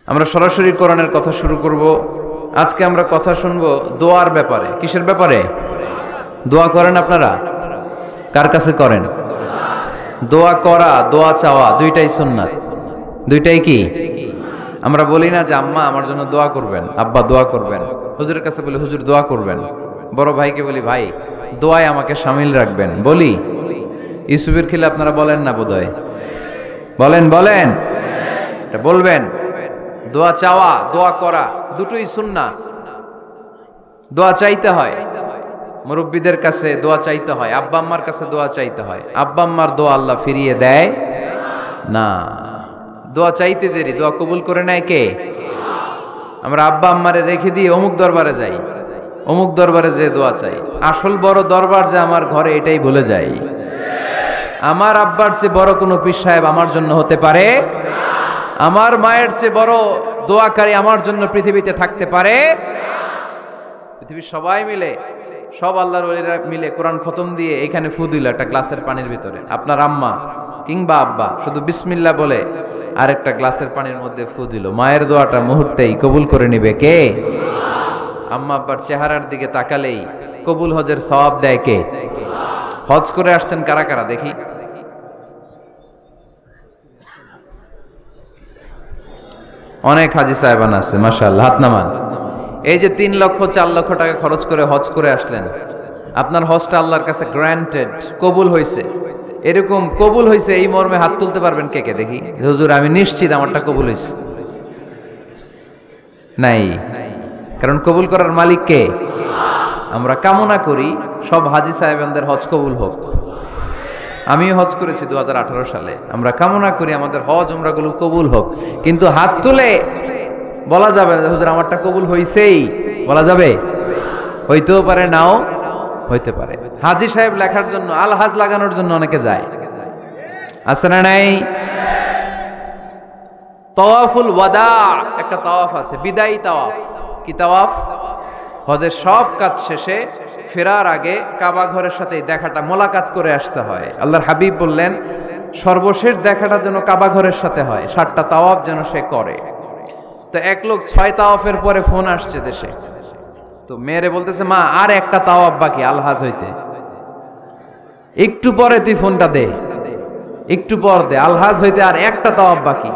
আমরা সরাসরি কোরআনের কথা শুরু করব। আজকে আমরা কথা শুনবো দোয়ার ব্যাপারে। কিসের ব্যাপারে? দোয়া করেন আপনারা? কার কাছে করেন? দোয়া করা, দোয়া চাওয়া দুইটাই সুন্নাত। দুইটাই কি? আমরা বলি না যে আম্মা আমার জন্য দোয়া করবেন, আব্বা দোয়া করবেন। হুজুরের কাছে বলি হুজুর দোয়া করবেন। বড় ভাইকে বলি ভাই দোয়ায় আমাকে শামিল রাখবেন। বলি ইউসুফের খিলে আপনারা বলেন না বোধহয়? বলেন বলেন, এটা বলবেন। দোয়া চাওয়া, দোয়া করা দুটোই সুন্নাহ। দোয়া চাইতে হয়, মুরব্বীদের কাছে দোয়া চাইতে হয়, আব্বা আম্মার কাছে দোয়া চাইতে হয়। আব্বা আম্মার দোয়া আল্লাহ ফিরিয়ে দেয় না। দোয়া চাইতে দেরি, দোয়া কবুল করে নেয় কে? আমরা আব্বা আম্মারে রেখে দিয়ে অমুক দরবারে যাই, অমুক দরবারে যে দোয়া চাই। আসল বড় দরবার যে আমার ঘরে, এটাই ভুলে যাই। আমার আব্বার চেয়ে বড় কোনো পীর সাহেব আমার জন্য হতে পারে, আমার মায়ের চেয়ে বড় দোয়াকারী আমার জন্য পৃথিবীতে থাকতে পারে। পৃথিবীর সবাই মিলে, সব আল্লাহর ওলিরা মিলে কোরআন খতম দিয়ে এখানে ফু দিল একটা গ্লাসের পানির ভিতরে। আপনার আম্মা কিংবা আব্বা শুধু বিসমিল্লাহ বলে আরেকটা গ্লাসের পানির মধ্যে ফু দিল। মায়ের দোয়াটা মুহূর্তেই কবুল করে নিবে কে? আম্মা আব্বার চেহারার দিকে তাকালেই কবুল হজের সওয়াব দেয় কে? হজ করে আসছেন কারা কারা দেখি? অনেক হাজি সাহেবান আছে মাশাআল্লাহ, হাত নামান। এই যে 3 লক্ষ 4 লক্ষ টাকা খরচ করে হজ করে আসলেন, আপনার হজটা আল্লাহর কাছে গ্র্যান্টেড, কবুল হয়েছে। এরকম কবুল হয়েছে এই মর্মে হাত তুলতে পারবেন কে কে দেখি? হুজুর আমি নিশ্চিত আমারটা কবুল হয়েছে। নাই, কারণ কবুল করার মালিক কে? আমরা কামনা করি সব হাজি সাহেবানদের হজ কবুল হোক। আমিও হজ করেছি 2018 সালে। আমরা কামনা করি আমাদের হজ উমরাগুলো কবুল হোক, কিন্তু হাত তুলে বলা যাবে না হুজুর আমারটা কবুল হইছেই, বলা যাবে? হইতেও পারে, নাও হইতে পারে। হাজি সাহেব লেখার জন্য, আল হাজ লাগানোর জন্য অনেকে যায়, আছে না নাই? তাওয়াফুল ওয়াদা একটা তাওয়াফ আছে, বিদায়ী তাওয়াফ। কি তাওয়াফ? হজের সব কাজ শেষে ফেরার আগে কাবা ঘরের সাথে দেখাটা, মোলাকাত করে আসতে হয়। আল্লাহর হাবিব বললেন সর্বশেষ দেখাটা যেন কাবা ঘরের সাথে হয়, 7টা তাওয়াফ যেন সে করে। তো এক লোক 6 তাওয়াফের পরে ফোন আসছে দেশে, তো মেয়েরে বলতেছে মা আর একটা তাওয়াফ বাকি আলহাজ হইতে, একটু পরে তুই ফোনটা দে, একটু পর দে, আলহাজ হইতে আর একটা তাওয়াফ বাকি।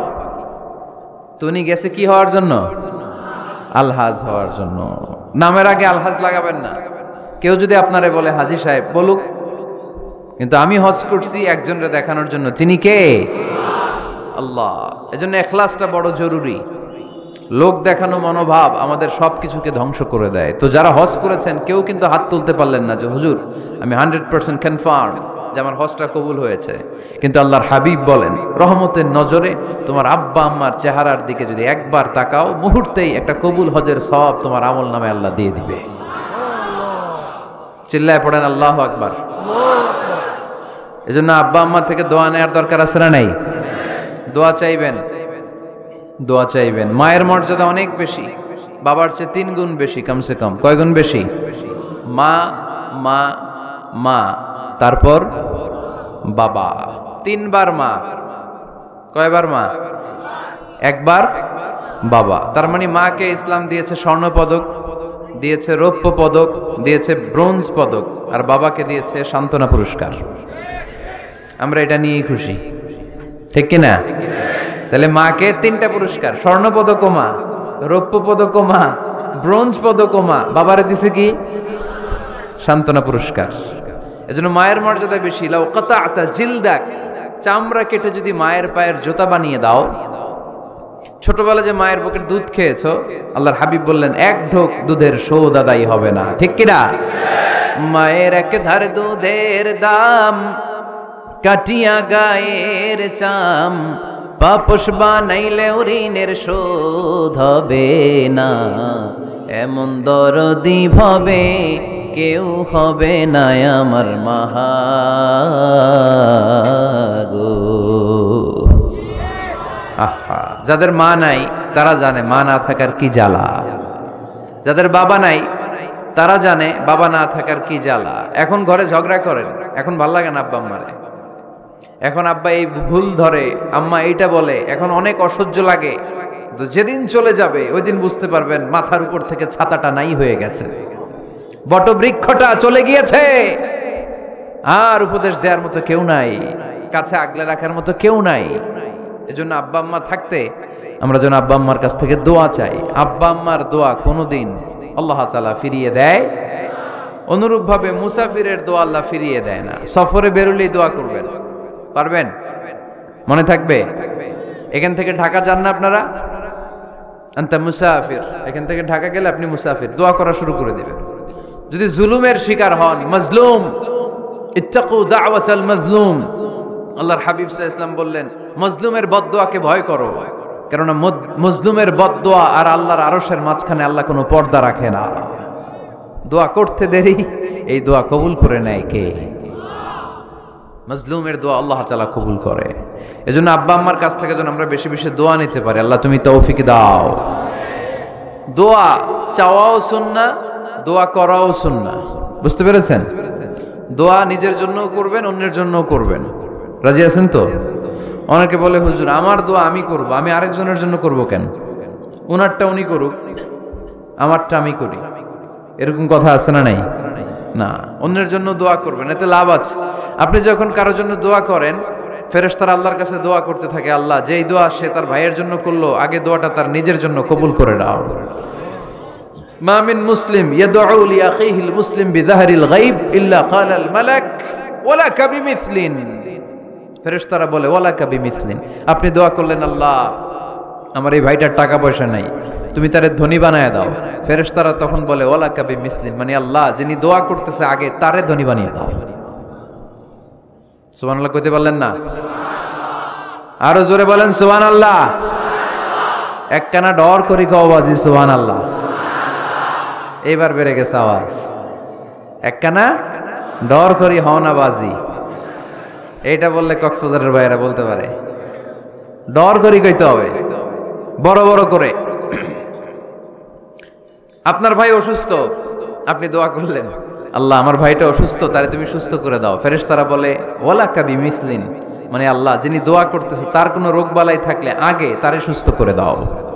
তো উনি গেছে কি হওয়ার জন্য? আলহাজ হওয়ার জন্য। নামের আগে আলহাজ লাগাবেন না। কেউ যদি আপনারে বলে হাজি সাহেব, বলুক, কিন্তু আমি হজ করছি একজনরে দেখানোর জন্য। তিনি কে? আল্লাহ। এজন্য ইখলাসটা বড় জরুরি। লোক দেখানো মনোভাব আমাদের সবকিছুকে ধ্বংস করে দেয়। তো যারা হজ করেছেন কেউ কিন্তু হাত তুলতে পারলেন না যে হুজুর আমি 100% কনফার্ম যে আমার হজটা কবুল হয়েছে। কিন্তু আল্লাহর হাবিব বলেন রহমতের নজরে তোমার আব্বা আম্মার চেহারার দিকে যদি একবার তাকাও, মুহূর্তেই একটা কবুল হজের সওয়াব তোমার আমল নামে আল্লাহ দিয়ে দিবে। চিল্লায় পড়েন আল্লাহু আকবার। এজন্য আব্বা আম্মা থেকে দোয়া নেওয়ার দরকার আছে না নাই? দোয়া চাইবেন, দোয়া চাইবেন। মায়ের মর্যাদা অনেক বেশি, বাবার চেয়ে 3 গুণ বেশি, কমসে কম। কয় গুণ বেশি? মা মা মা, তারপর বাবা। 3 বার মা। কয়বার মা? একবার বাবা। তার মানে মাকে ইসলাম দিয়েছে স্বর্ণ পদক, দিয়েছে রৌপ্য পদক, দিয়েছে ব্রোঞ্জ পদক, আর বাবাকে দিয়েছে সান্ত্বনা পুরস্কার। আমরা এটা নিয়েই খুশি, ঠিক কিনা? তাহলে মাকে 3টা পুরস্কার, স্বর্ণ পদক মা, রৌপ্য পদক মা, ব্রোঞ্জ পদক মা, বাবারে দিছে কি? সান্ত্বনা পুরস্কার। এজন্য মায়ের মর্যাদা বেশি। লাউ কাতাআতা জিলদাক, চামড়া কেটে যদি মায়ের পায়ের জুতা বানিয়ে দাও। ছোটবেলা যে মায়ের বুকের দুধ খেয়েছো, আল্লাহর হাবিব বললেন 1 ঢোক দুধের শোধ আদায় হবে না, ঠিক কিনা? মায়ের এক ধার দুধের দাম, কাটিয়া গায়ের চাম, পাপস বানাইলে ঋণের শোধ হবে না, এমন দরদি ভাবে কেউ হবে না আমার মাহাগো। আহা, যাদের মা নাই তারা জানে মা না থাকার কি জ্বালা। যাদের বাবা নাই তারা জানে বাবা না থাকার কি জ্বালা। এখন ঘরে ঝগড়া করেন, এখন ভাল লাগে না আব্বা আম্মারে, এখন আব্বা এই ভুল ধরে, আম্মা এইটা বলে, এখন অনেক অসহ্য লাগে। তো যেদিন চলে যাবে ওই দিন বুঝতে পারবেন মাথার উপর থেকে ছাতাটা নাই হয়ে গেছে, বটবৃক্ষটা চলে গিয়েছে, আর উপদেশ দেওয়ার মতো কেউ নাই, কাছে আগলে রাখার মতো কেউ নাই। এজন্য আব্বা আম্মা থাকতে আমরা যেন আব্বা আম্মার কাছ থেকে দোয়া চাই। আব্বা আম্মার দোয়া কোনোদিন আল্লাহ তাআলা ফিরিয়ে দেয়। অনুরূপ ভাবে মুসাফিরের দোয়া আল্লাহ ফিরিয়ে দেয় না। সফরে বেরোলেই দোয়া করবেন, পারবেন? মনে থাকবে? এখান থেকে ঢাকা যান না আপনারা, আনতা মুসাফির, এখান থেকে ঢাকা গেলে আপনি মুসাফির, দোয়া করা শুরু করে দিবেন। যদি জুলুমের শিকার হন, মাজলুম, ইত্তাকু দাওয়াতাল মাজলুম, আল্লাহর হাবিব সাল্লাল্লাহু আলাইহি ওয়াসাল্লাম বললেন মাজলুমের বদদোয়াকে ভয় করো, কেননা মাজলুমের বদদোয়া আর আল্লাহর আরশের মাঝখানে আল্লাহ কোনো পর্দা রাখে না। দোয়া করতে দেরি, এই দোয়া কবুল করে নেয় কে? মাজলুমের দোয়া আল্লাহ তাআলা কবুল করে। এজন্য আব্বা আম্মার কাছ থেকে যেন আমরা বেশি বেশি দোয়া নিতে পারি। আল্লাহ তুমি তৌফিক দাও। দোয়া চাওয়াও সুন্নাহ, দোয়া করাও সুন্নাহ। বুঝতে পেরেছেন? দোয়া নিজের জন্যও করবেন, অন্যের জন্যও করবেন। রাজি আছেন তো? অনেকে বলে হুজুর আমার দোয়া আমি করব, আমি আরেকজনের জন্য করব কেন? ওনারটা উনি করুক, আমারটা আমি করি, এরকম কথা আছে না নাই? না, অন্যের জন্য দোয়া করবেন, এতে লাভ আছে। আপনি যখন কারোর জন্য দোয়া করেন, ফেরেশতারা আল্লাহর কাছে দোয়া করতে থাকে, আল্লাহ যেই দোয়া সে তার ভাইয়ের জন্য করলো, আগে দোয়াটা তার নিজের জন্য কবুল করে দাও। মা মিন মুসলিম ইয়াদউ লিআখিহিল মুসলিম বিযাহরিল গায়ব ইল্লা ক্বালাল মালাক ওয়ালাকা বিমিসলিন। ফেরেশতারা বলে ওয়ালাকা বিমিসলিন, আপনি দোয়া করলেন আল্লাহ আমার এই ভাইটার টাকা পয়সা নাই, তুমি তারে ধনী বানায় দাও। ফেরেশতারা তখন বলে ওয়ালাকা বিমিসলিন, মানে আল্লাহ যিনি দোয়া করতেছে আগে তারে ধনী বানিয়ে দাও। সুবহানাল্লাহ কইতে পারলেন না? আরো জোরে বলেন সুবহানাল্লাহ। একখানা ডর করি কও বাজি সুবহানাল্লাহ। এইবার বেড়ে গেছে আওয়াজ। একখানা ডর করি হও না বাজি, এইটা বললে কক্সবাজারের ভাইয়েরা বলতে পারে। ডর করি কইতে হবে বড় বড় করে। আপনার ভাই অসুস্থ, আপনি দোয়া করলেন আল্লাহ আমার ভাইটা অসুস্থ, তারে তুমি সুস্থ করে দাও। ফেরেশতারা বলে ওয়ালাকা বিমিসলিন, মানে আল্লাহ যিনি দোয়া করতেছে তার কোনো রোগ বালাই থাকলে আগে তারে সুস্থ করে দাও।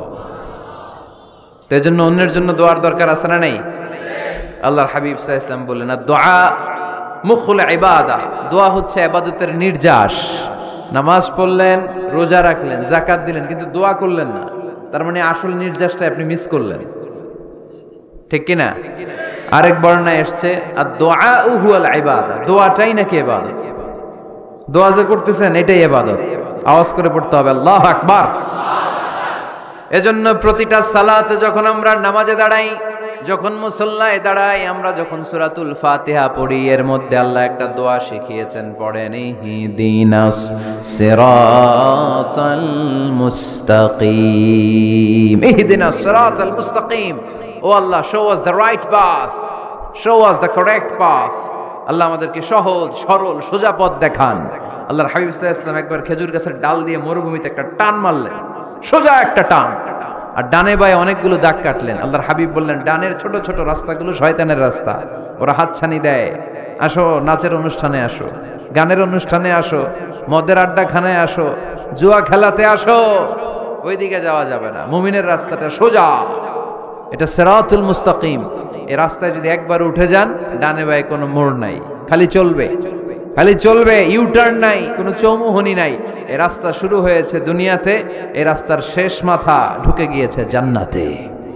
তো এজন্য অন্যের জন্য দোয়ার দরকার আছে না নেই? আল্লাহর হাবিব সাল্লাল্লাহু আলাইহি ওয়াসাল্লাম বললেন দোয়া মুখুল ইবাদা, দোয়া হচ্ছে ইবাদতের নির্যাস। নামাজ পড়লেন, রোজা রাখলেন, যাকাত দিলেন, কিন্তু দোয়া করলেন না, তার মানে আসল নির্যাসটা আপনি মিস করলেন, ঠিক কি না? আরেক বর্ণনায় এসেছে আদ-দুআ হুয়াল ইবাদা, দোয়াটাই নাকি ইবাদত। দোয়া যে করতেছেন এটাই ইবাদত। আওয়াজ করে পড়তে হবে আল্লাহু আকবার। এজন্য প্রতিটা সালাতে যখন আমরা নামাজে দাঁড়াই, যখন মুসল্লায় দাঁড়াই, আমরা যখন সূরাতুল ফাতিহা পড়ি, এর মধ্যে আল্লাহ একটা দোয়া শিখিয়েছেন, পড়েন ইহদিনাস সিরাতাল মুস্তাকিম। ইহদিনাস সিরাতাল মুস্তাকিম, ও Allah show us the right path, show us the correct path. Allah আমাদেরকে সহজ সরল সোজা পথ দেখান। আল্লাহর হাবিব সাল্লাল্লাহু আলাইহি ওয়াসাল্লাম একবার খেজুর গাছের ডাল দিয়ে মরুভূমিতে একটা টান মারলেন, সোজা একটা টান, আর ডানে বায়ে অনেকগুলো দাগ কাটলেন। আল্লাহর হাবিব বললেন ডানের ছোট ছোট রাস্তাগুলো শয়তানের রাস্তা, ওরা হাতছানি দেয়। আসো নাচের অনুষ্ঠানে আসো, গানের অনুষ্ঠানে আসো, মদের আড্ডাখানায় আসো, জুয়া খেলাতে আসো, ওইদিকে যাওয়া যাবে না। মুমিনের রাস্তাটা সোজা, এটা সিরাতুল মুস্তাকিম। এই রাস্তায় যদি একবার উঠে যান, ডানে বায়ে কোনো মোড় নাই, খালি চলবে, খালি চলবে, ইউটার্ন নাই, কোনো চৌমুহনী নাই। এই রাস্তা শুরু হয়েছে দুনিয়াতে, এই রাস্তার শেষ মাথা ঢুকে গিয়েছে জান্নাতে।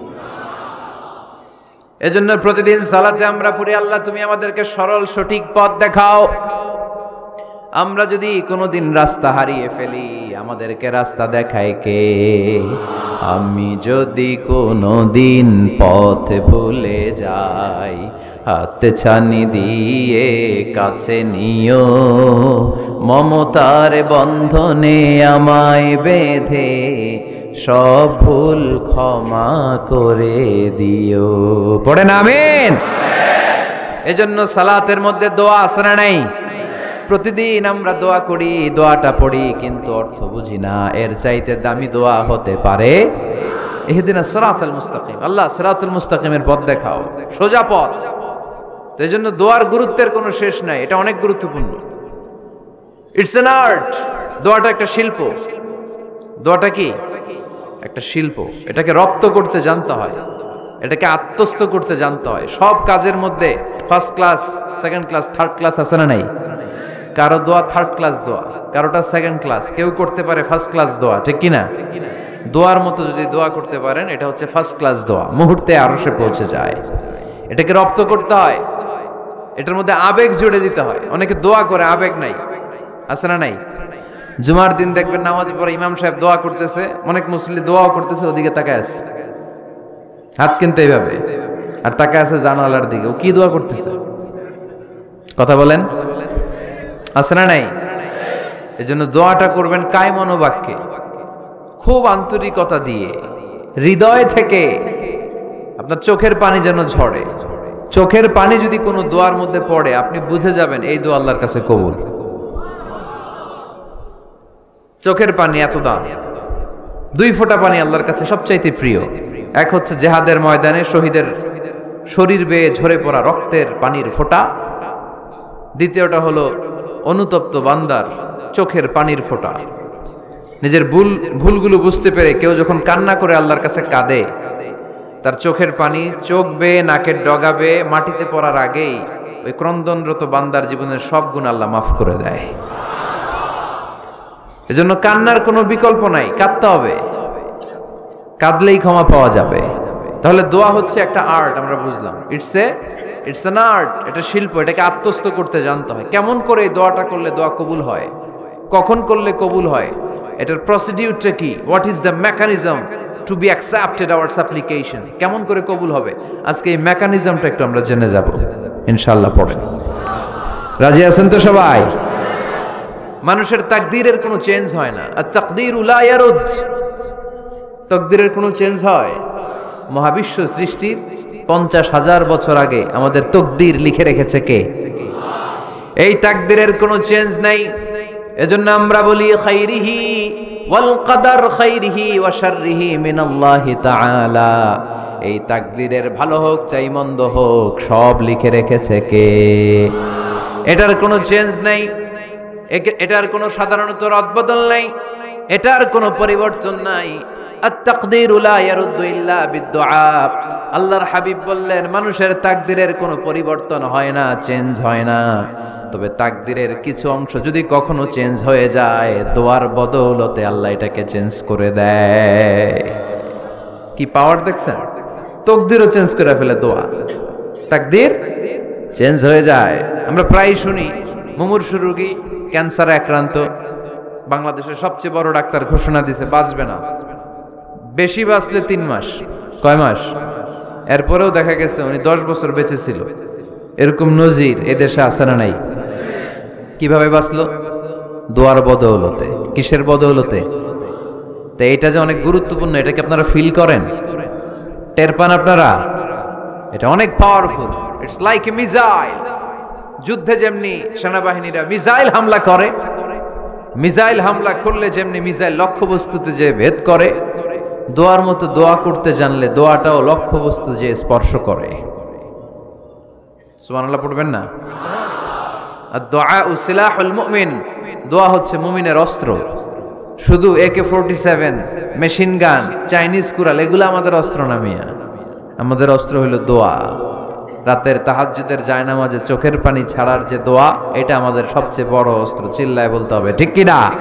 এজন্য প্রতিদিন সালাতে আমরা পড়ি আল্লাহ তুমি আমাদেরকে সরল সঠিক পথ দেখাও। আমরা যদি কোনোদিন রাস্তা হারিয়ে ফেলি, আমাদেরকে রাস্তা দেখায় কে? আমি যদি কোনোদিন পথ ভুলে যাই, হাত ছানি দিয়ে কাছে নিও, মমতার বন্ধনে আমায় বেঁধে সব ভুল ক্ষমা করে দিও। পড়েন আমিন। এজন্য সালাতের মধ্যে দোয়া আছে না নাই? প্রতিদিন আমরা দোয়া করি, দোয়াটা পড়ি, কিন্তু অর্থ বুঝি না। এর চাইতে দামি দোয়া হতে পারে ইহদিনাস সিরাতাল মুস্তাকিম, আল্লাহ সিরাতুল মুস্তাকিমের পথ দেখাও, সোজা পথ। তো এই জন্য দোয়ার গুরুত্বের কোনো শেষ নাই, এটা অনেক গুরুত্বপূর্ণ। ইটস অ্যান আর্ট, দোয়াটা একটা শিল্প। দোয়াটা কি? একটা শিল্প, এটাকে রপ্ত করতে জানতে হয়, এটাকে আত্মস্থ করতে জানতে হয়। সব কাজের মধ্যে first class, second class, third class আছে না নাই? কারো দোয়া থার্ড ক্লাস দোয়া, কারোটা সেকেন্ড ক্লাস, কেউ করতে পারে ফার্স্ট ক্লাস দোয়া, ঠিক কিনা? দোয়ার মতো যদি দোয়া করতে পারেন, এটা হচ্ছে ফার্স্ট ক্লাস দোয়া, মুহূর্তে আরশে পৌঁছে যায়। এটাকে রপ্ত করতে হয়, এটার মধ্যে আবেগ জুড়ে দিতে হয়। অনেকে দোয়া করে আবেগ নাই, আছে না নাই? জুমার দিন দেখবেন নামাজ পড়ে ইমাম সাহেব দোয়া করতেছে, অনেক মুসল্লি দোয়াও করতেছে, ওদিকে তাকায় আছে, হাত কিনতে এইভাবে, আর তাকায় আছে জানালার দিকে, ও কি দোয়া করতেছে? কথা বলেন, আছে না নাই? এজন্য দোয়াটা করবেন কায় মনোবাক্যে, খুব আন্তরিকতা দিয়ে, হৃদয় থেকে। আপনার চোখের পানি যেন ঝরে। চোখের পানি যদি কোনো দোয়ার মধ্যে পড়ে, আপনি বুঝে যাবেন এই দোয়া আল্লাহর কাছে কবুল। চোখের পানি এত দাম। 2 ফোঁটা পানি আল্লাহর কাছে সবচাইতে প্রিয়। এক হচ্ছে জেহাদের ময়দানে শহীদের শরীর বেয়ে ঝরে পড়া রক্তের পানির ফোঁটা, দ্বিতীয়টা হলো অনুতপ্ত বান্দার চোখের পানির ফোঁটা। নিজের ভুলগুলো বুঝতে পেরে কেউ যখন কান্না করে আল্লাহর কাছে কাঁদে, তার চোখের পানি চোখ বেয়ে নাকের ডগা বেয়ে মাটিতে পড়ার আগেই ওই ক্রন্দনরত বান্দার জীবনের সব গুণ আল্লাহ মাফ করে দেয়। এজন্য কান্নার কোনো বিকল্প নাই, কাঁদতে হবে, কাঁদলেই ক্ষমা পাওয়া যাবে। তাহলে দোয়া হচ্ছে একটা আর্ট, আমরা বুঝলাম। ইটস অ্যান আর্ট, এটা শিল্প, এটাকে আত্মস্থ করতে জানতে হয়। কেমন করে এই দোয়াটা করলে দোয়া কবুল হয়, কখন করলে কবুল হয়, এটার প্রসিডিউরটা কি, what is the mechanism to be accepted our supplication, কেমন করে কবুল হবে, আজকে এই মেকানিজমটা একটু আমরা জেনে যাব ইনশাআল্লাহ। পড়েন, রাজি আছেন তো সবাই? মানুষের তাকদীরের কোনো চেঞ্জ হয় না। আর তাকদীরু লা ইয়ারুদ, তাকদীরের কোনো চেঞ্জ হয়? মহাবিশ্ব সৃষ্টির 50,000 বছর আগে আমাদের তাকদীর লিখে রেখেছে কে? এই তাকদীরের কোনো চেঞ্জ নাই। এজন্য আমরা বলি খাইরিহি ওয়াল কদর, খাইরিহি ওয়া শাররিহি মিনাল্লাহি তাআলা। এই তাকদীরের ভালো হোক চাই মন্দ হোক, সব লিখে রেখেছে কে? এটার কোনো চেঞ্জ নাই, এটার কোনো সাধারণত রদবদল নাই, এটার কোনো পরিবর্তন নাই। আত-তাকদীরু লা ইয়ারুদ্দু ইল্লা বিদ-দুআ। আল্লাহর হাবিব বললেন, মানুষের তাকদীরের কোনো পরিবর্তন হয় না, চেঞ্জ হয় না। তবে তাকদীরের কিছু অংশ যদি কখনো চেঞ্জ হয়ে যায়, দোয়ার বদৌলতে আল্লাহ এটাকে চেঞ্জ করে দেয়। কি পাওয়ার দেখছেন? তাকদীরও চেঞ্জ করে ফেলে দোয়া, তাকদীর চেঞ্জ হয়ে যায়। আমরা প্রায় শুনি মুমূর্ষু রোগী, ক্যান্সারে আক্রান্ত, বাংলাদেশের সবচেয়ে বড় ডাক্তার ঘোষণা দিয়েছে বাঁচবে না, বেশি বাঁচলে 3 মাস। কয় মাস? এরপরেও দেখা গেছে উনি 10 বছর বেঁচে ছিল। এরকম নজির এদেশে আছে না নাই? কিভাবে বাঁচলো? দোয়ার বদৌলতে। কিসের বদৌলতে? তো এটা যে অনেক গুরুত্বপূর্ণ, এটা কি আপনারা ফিল করেন, টের পান আপনারা? এটা অনেক powerful. It's like a missile. যুদ্ধে যেমনি সেনাবাহিনীরা মিসাইল হামলা করে, মিসাইল হামলা করলে যেমনি মিসাইল লক্ষ্যবস্তুতে যে ভেদ করে, দোয়ার মতো দোয়া করতে জানলে দোয়াটাও লক্ষ্যবস্তু যে স্পর্শ করে। সুবহানাল্লাহ পড়বেন না? আদ-দুআউ সিলাহুল মুমিন। দোয়া হচ্ছে মুমিনের অস্ত্র। শুধু AK-47, machine gun, Chinese Corel এগুলো আমাদের অস্ত্র না মিয়া। আমাদের অস্ত্র হলো দোয়া। রাতের তাহাজ্জুদের জায়নামাজে চোখের পানি ছাড়ার যে দোয়া, এটা আমাদের সবচেয়ে বড় অস্ত্র। চিল্লায় বলতে হবে, ঠিক কি না?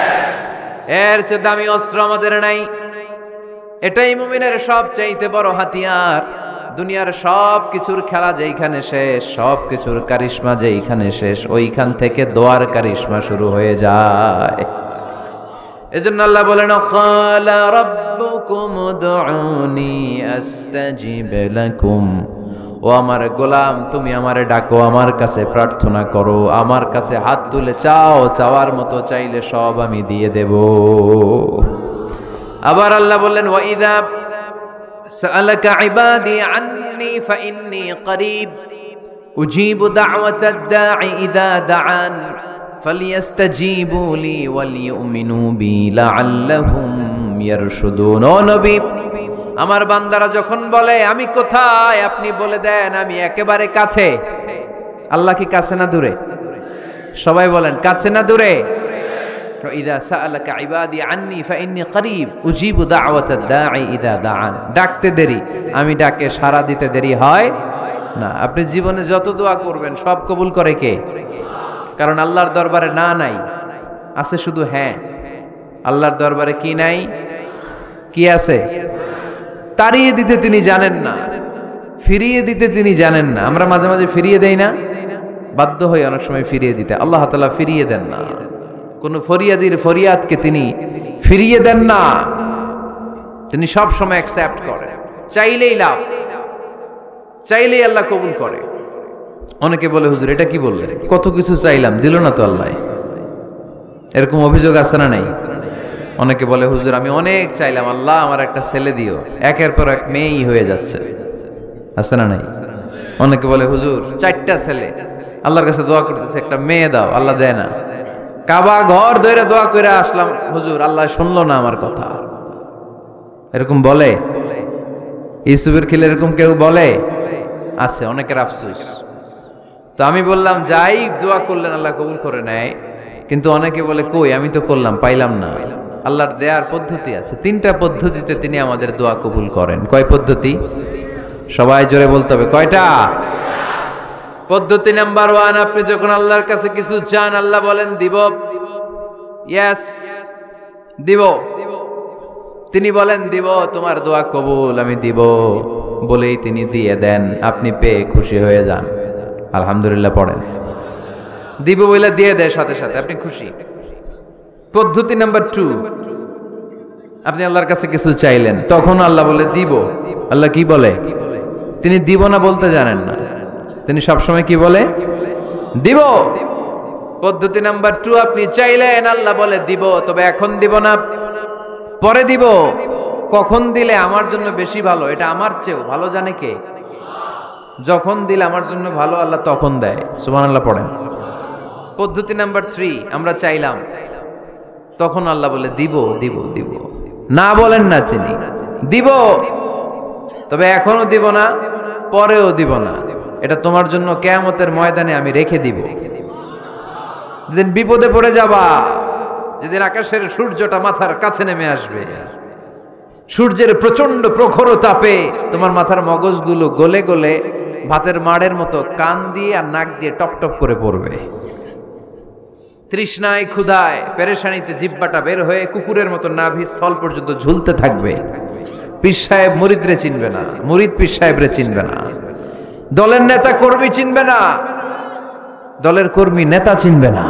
এর চেয়ে দামি অস্ত্র আমাদের নাই। এটাই মুমিনের সবচাইতে বড় হাতিয়ার। দুনিয়ার সব কিছুর খেলা যেইখানে শেষ, সব কিছুর কারিশমা যেইখানে শেষ, ওইখান থেকে দোয়ার কারিশমা শুরু হয়ে যায়। এজন্য আল্লাহ বলেন, ক্বালা রাব্বুকুম উদউনি আস্তাজিব লাকুম। ও আমার গোলাম, তুমি আমারে ডাকো, আমার কাছে প্রার্থনা করো, আমার কাছে হাত তুলে চাও, চাওয়ার মতো চাইলে সব আমি দিয়ে দেব। আবার আল্লাহ বললেন, ওয়া ইযা সাআলাকা ইবাদি আন্নী ফাইন্নী করিব উজিবু দাওয়াতাদ দাঈ ইযা দাআন ফালিয়াস্তাজিবু লি ওয়াল ইউমিনু বি লাআল্লাহুম ইয়ারশুদুন। ও নবী, আমার বান্দারা যখন বলে আমি কোথায়, আপনি বলে দেন আমি একেবারে কাছে। আল্লাহ কি কাছে না দূরে? সবাই বলেন, কাছে না দূরে? ইযা সাআলাকা ইবাদি আন্নী ফাইন্নী করিব উজিবু দাওয়াতাদ দাঈ ইযা দাআন। ডাকতে দেরি, আমি ডাকে সাড়া দিতে দেরি হয় না। আপনি জীবনে যত দোয়া করবেন সব কবুল করে কে? কারণ আল্লাহর দরবারে না নাই, আছে শুধু হ্যাঁ। আল্লাহর দরবারে কি নাই? কি আছে? তাড়িয়ে দিতে তিনি জানেন না, ফিরিয়ে দিতে তিনি জানেন না। আমরা মাঝে মাঝে ফিরিয়ে দেই না, বাধ্য হয়ে অনেক সময় ফিরিয়ে দিতে। আল্লাহ তাআলা ফিরিয়ে দেন না, কোন ফরিয়াদির ফরিয়াদকে তিনি ফিরিয়ে দেন না, তিনি সব সময় অ্যাকসেপ্ট করেন। চাইলেই লাভ, চাইলেই আল্লাহ কবুল করে। অনেকে বলে হুজুর এটা কি বললেন, কত কিছু চাইলাম দিল না তো আল্লাহ। এরকম অভিযোগ আছে না নাই? অনেকে বলে হুজুর আমি অনেক চাইলাম, আল্লাহ আমার একটা ছেলে দিও, একের পর এক মেয়েই হয়ে যাচ্ছে। আছে না নাই? অনেকে বলে হুজুর 4টা ছেলে, আল্লাহর কাছে দোয়া করতেছে একটা মেয়ে দাও, আল্লাহ দেয় না। কাবা ঘর ধরে দোয়া করে আসলাম, হুজুর আল্লাহ শুনলো না আমার কথা। এরকম বলে? ইউসুফের খিলে এরকম কেউ বলে? আছে, অনেকের আফসোস। তো আমি বললাম যাই দোয়া করলেন আল্লাহ কবুল করে নেয়, কিন্তু অনেকে বলে কই আমি তো করলাম পাইলাম না। আল্লাহর দেয়ার পদ্ধতি আছে, 3টা পদ্ধতিতে তিনি আমাদের দোয়া কবুল করেন। কয় পদ্ধতি? সবাই জোরে বলতে হবে, কয়টা? পদ্ধতি নাম্বার 1, আপনি যখন আল্লাহর কাছে কিছু চান আল্লাহ বলেন দিব, ইয়েস দিব। তিনি বলেন দিব, তোমার দোয়া কবুল, আমি দিব বলেই তিনি দিয়ে দেন। আপনি পেয়ে খুশি হয়ে যান, আলহামদুলিল্লাহ পড়েন। দিব বলে দিয়ে দেয় সাথে সাথে, আপনি খুশি। পদ্ধতি নাম্বার 2, আপনি আল্লাহর কাছে কিছু চাইলেন, তখন আল্লাহ বলে দিব। আল্লাহ কি বলে? তিনি দিব না বলতে জানেন না, তিনি সবসময় কি বলে? দিব। পদ্ধতি নাম্বার 2, আপনি চাইলেন আল্লাহ বলে দিব, তবে এখন দিব না, পরে দিব। কখন দিলে আমার জন্য বেশি ভালো, এটা আমার চেয়েও ভালো জানে কে? যখন দিলে আমার জন্য ভালো আল্লাহ তখন দেয়। সুবহানাল্লাহ পড়েন। পদ্ধতি নাম্বার 3, আমরা চাইলাম, তখন আল্লাহ বলে দিব দিব দিব, না বলেন না তিনি, দিব তবে এখনো দিব না, পরেও দিব না, এটা তোমার জন্য কিয়ামতের ময়দানে আমি রেখে দিব। যেদিন বিপদে পড়ে যাবা, যেদিন আকাশের সূর্যটা মাথার কাছে নেমে আসবে, সূর্যের প্রচন্ড প্রখর তাপে তোমার মাথার মগজগুলো গলে গলে ভাতের মাড়ের মতো কান দিয়ে আর নাক দিয়ে টপ টপ করে পড়বে। তৃষ্ণায় ক্ষুধায় পেরেশানিতে জিহ্বাটা বের হয়ে কুকুরের মতো নাভি স্থল পর্যন্ত ঝুলতে থাকবে। পীর সাহেব মুরিদরে চিনবে না, মুরিদ পীর সাহেবরে চিনবে না, দলের নেতা কর্মী চিনবে না, দলের কর্মী নেতা চিনবে না,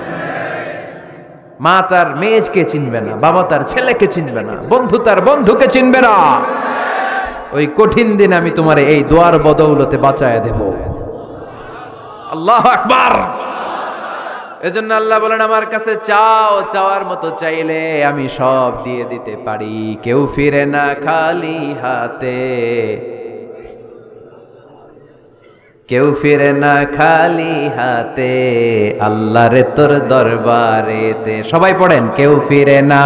মা তার মেয়েকে চিনবে না, বাবা তার ছেলেকে চিনবে না, বন্ধু তার বন্ধুকে চিনবে না। ওই কঠিন দিন আমি তোমার এই দোয়ার বদৌলতে বাঁচায় দেব। আল্লাহু আকবার। এজন্য আল্লাহ বলেন আমার কাছে চাও, চাওয়ার মতো চাইলে আমি সব দিয়ে দিতে পারি। কেউ ফিরে না খালি হাতে, কেউ ফিরে না খালি হাতে, আল্লাহরে তোর দরবারেতে। সবাই পড়েন, কেউ ফিরে না।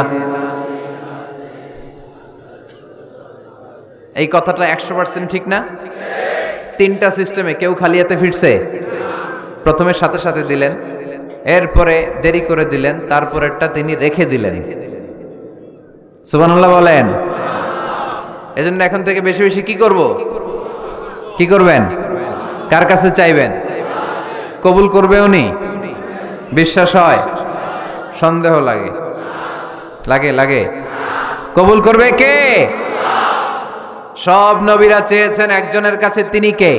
এই কথাটা 100% ঠিক না? 3টা সিস্টেমে কেউ খালি হাতে ফিরছে? প্রথমে সাথে সাথে দিলেন, এরপরে দেরি করে দিলেন, তারপরেরটা তিনি রেখে দিলেন। সুবহানাল্লাহ বলেন। এজন্য এখন থেকে বেশি বেশি কি করব? কি করবেন? কার কাছে চাইবেন? কবুল করবে উনি? বিশ্বাস হয়? সন্দেহ লাগে? লাগে লাগে? কবুল করবে কে? সব নবীরা চেয়েছেন একজনের কাছে, তিনি কে?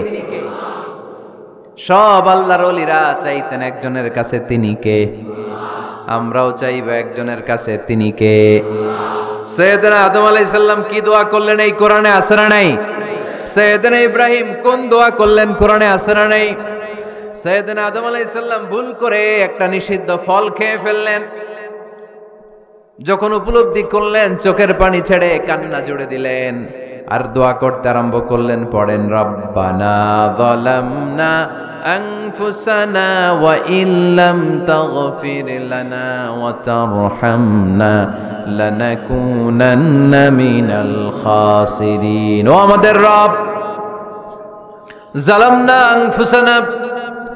সব আল্লাহর ওলিরা চাইতেন একজনের কাছে, তিনি কে? আমরাও চাইব একজনের কাছে, তিনি কে? সাইয়েদনা আদম আলাইহিস সালাম কি দোয়া করলেন এই কোরআনে আছে না নাই? সাইয়েদনা ইব্রাহিম কোন দোয়া করলেন কোরআনে আছে না নাই? সাইয়েদনা আদম আলাইহিস সালাম ভুল করে একটা নিষিদ্ধ ফল খেয়ে ফেললেন, যখন উপলব্ধি করলেন চোখের পানি ছেড়ে কান্না জুড়ে দিলেন, আর দোয়া করতে আরম্ভ করলেন। পড়েন, রব্বানা যালামনা আনফুসানা ওয়া ইল্লাম তাগফির লানা ওয়া তারহামনা লানাকুনান্না মিনাল খাসিরিন। ও আমাদের রব, যালামনা আনফুসানা,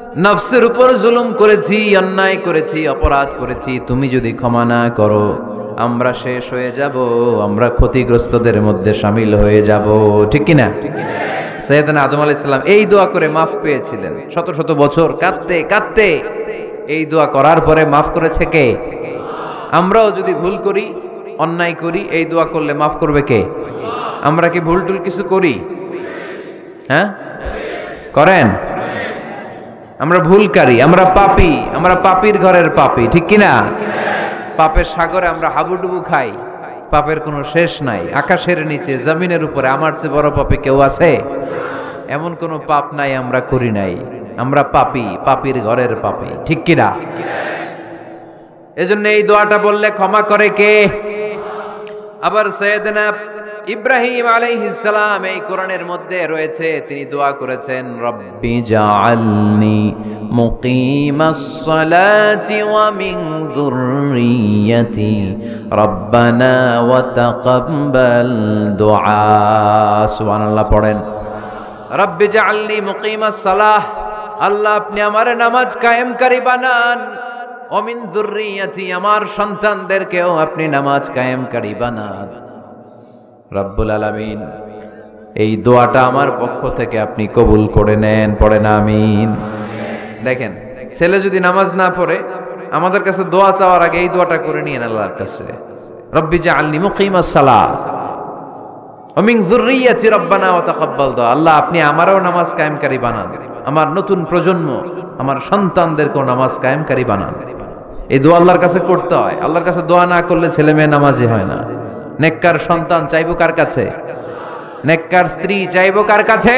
নফসের উপর জুলুম করেছি, অন্যায় করেছি, অপরাধ করেছি, তুমি যদি ক্ষমা না করো আমরা শেষ হয়ে যাব, আমরা ক্ষতিগ্রস্তদের মধ্যে শামিল হয়ে যাব। ঠিক কিনা? সাইয়েদনা আদম আলাইহিস সালাম এই দোয়া করে মাফ পেয়েছিলেন। শত শত বছর কাঁদতে কাঁদতে এই দোয়া করার পরে মাফ করেছে কে? আমরাও যদি ভুল করি, অন্যায় করি, এই দোয়া করলে মাফ করবে কে? আমরা কি ভুল টুল কিছু করি? হ্যাঁ করেন? আমরা ভুলকারী, আমরা পাপী, আমরা পাপীর ঘরের পাপী। ঠিক কিনা? পাপের সাগরে আমরা হাবুডুবু খাই, পাপের কোনো শেষ নাই। আকাশের নিচে, জমিনের উপরে আমার চেয়ে বড় পাপী কেউ আছে? এমন কোনো পাপ নাই আমরা করি নাই। আমরা পাপী, পাপীর ঘরের পাপী। ঠিক কিনা? এজন্য এই দোয়াটা বললে ক্ষমা করে কে? আবার সাইয়েদনা ইব্রাহিম আলাইহিস সালাম এই কোরআনের মধ্যে রয়েছে, তিনি দোয়া করেছেন, রব্বি জাআলনি মুকিমাস সালাতি ওয়া মিন যুররিয়্যাতি রব্বানা ওয়া তাকাব্বাল দুআ। সুবহানাল্লাহ পড়েন। রব্বি জাআলনি মুকিমাস সালাহ, আল্লাহ আপনি আমার নামাজ কায়েমকারী বানান। ওয়া মিন যুররিয়্যাতি, আমার সন্তানদেরকেও আপনি নামাজ কায়েমকারী বানান। রব্বুল আলামিন এই দোয়াটা আমার পক্ষ থেকে আপনি কবুল করে নেন। পড়েন আমিন। দেখেন, ছেলে যদি নামাজ না পড়ে আমাদের কাছে দোয়া চাওয়ার আগে এই দোয়াটা করে নিয়েন আল্লাহর কাছে, রব্বি জাআলনি মুকিমাস সালাহ ওয়া মিন যুররিয়্যাতি রব্বানা ওয়া তাকাব্বাল দুআ। আল্লাহ আপনি আমারও নামাজ কায়েমকারী বানান, আমার নতুন প্রজন্ম, আমার সন্তানদেরকেও নামাজ কায়েমকারী বানান। এই দোয়া আল্লাহর কাছে করতে হয়। আল্লাহর কাছে দোয়া না করলে ছেলে মেয়ে নামাজি হয় না। নেককার সন্তান চাইবো কার কাছে? নেককার স্ত্রী চাইবো কার কাছে?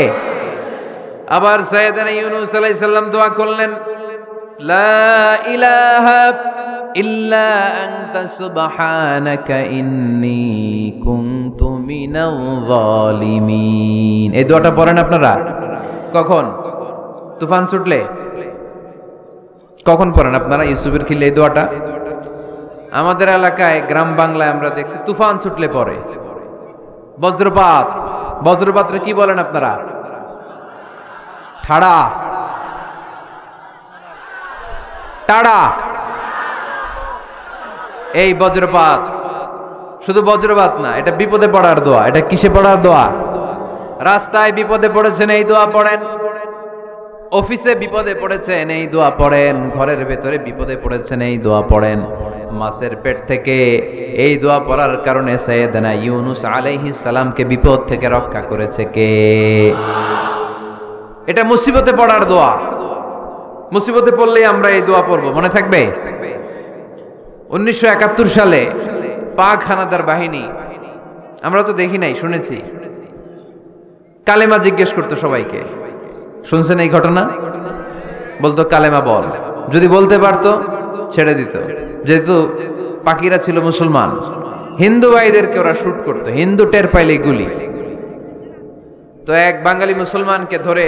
আবার সাইয়েদনা ইউনূস আলাইহিস সালাম দোয়া করলেন, লা ইলাহা ইল্লা আনতা সুবহানাকা ইন্নী কুনতু মিনাল যালিমিন। এই দোয়াটা পড়েন আপনারা? কখন? তুফান ছুটলে? কখন পড়েন আপনারা ইউসুফের খিলে এই দোয়াটা? আমাদের এলাকায় গ্রাম বাংলায় আমরা দেখছি তুফান ছুটলে পড়ে। বজ্রপাত, বজ্রপাতরে কি বলেন আপনারা? ঠাড়া, টাড়া। এই বজ্রপাত শুধু বজ্রপাত না, এটা বিপদে পড়ার দোয়া। এটা কিসে পড়ার দোয়া? রাস্তায় বিপদে পড়েছেন এই দোয়া পড়েন, অফিসে বিপদে পড়েছেন এই দোয়া পড়েন, ঘরের ভেতরে বিপদে পড়েছেন এই দোয়া পড়েন। মাছের পেট থেকে এই দোয়া পড়ার কারণে সাইয়েদনা ইউনূস আলাইহিস সালামকে বিপদ থেকে রক্ষা করেছে কে? এটা মুসিবতে পড়ার দোয়া। মুসিবতে পড়লেই আমরা এই দোয়া পড়বো, মনে থাকবে? 1971 সালে পাক হানাদার বাহিনী, আমরা তো দেখি নাই, শুনেছি, কালেমা জিজ্ঞেস করতো সবাইকে। শুনছেন এই ঘটনা? বলতো কালেমা বল, যদি বলতে পারতো ছেড়ে দিত। যেহেতু পাকিরা ছিল মুসলমান, হিন্দু ভাইদেরকে ওরা শুট করতো, হিন্দু টের পাইলে গুলি। তো এক বাঙালি মুসলমানকে ধরে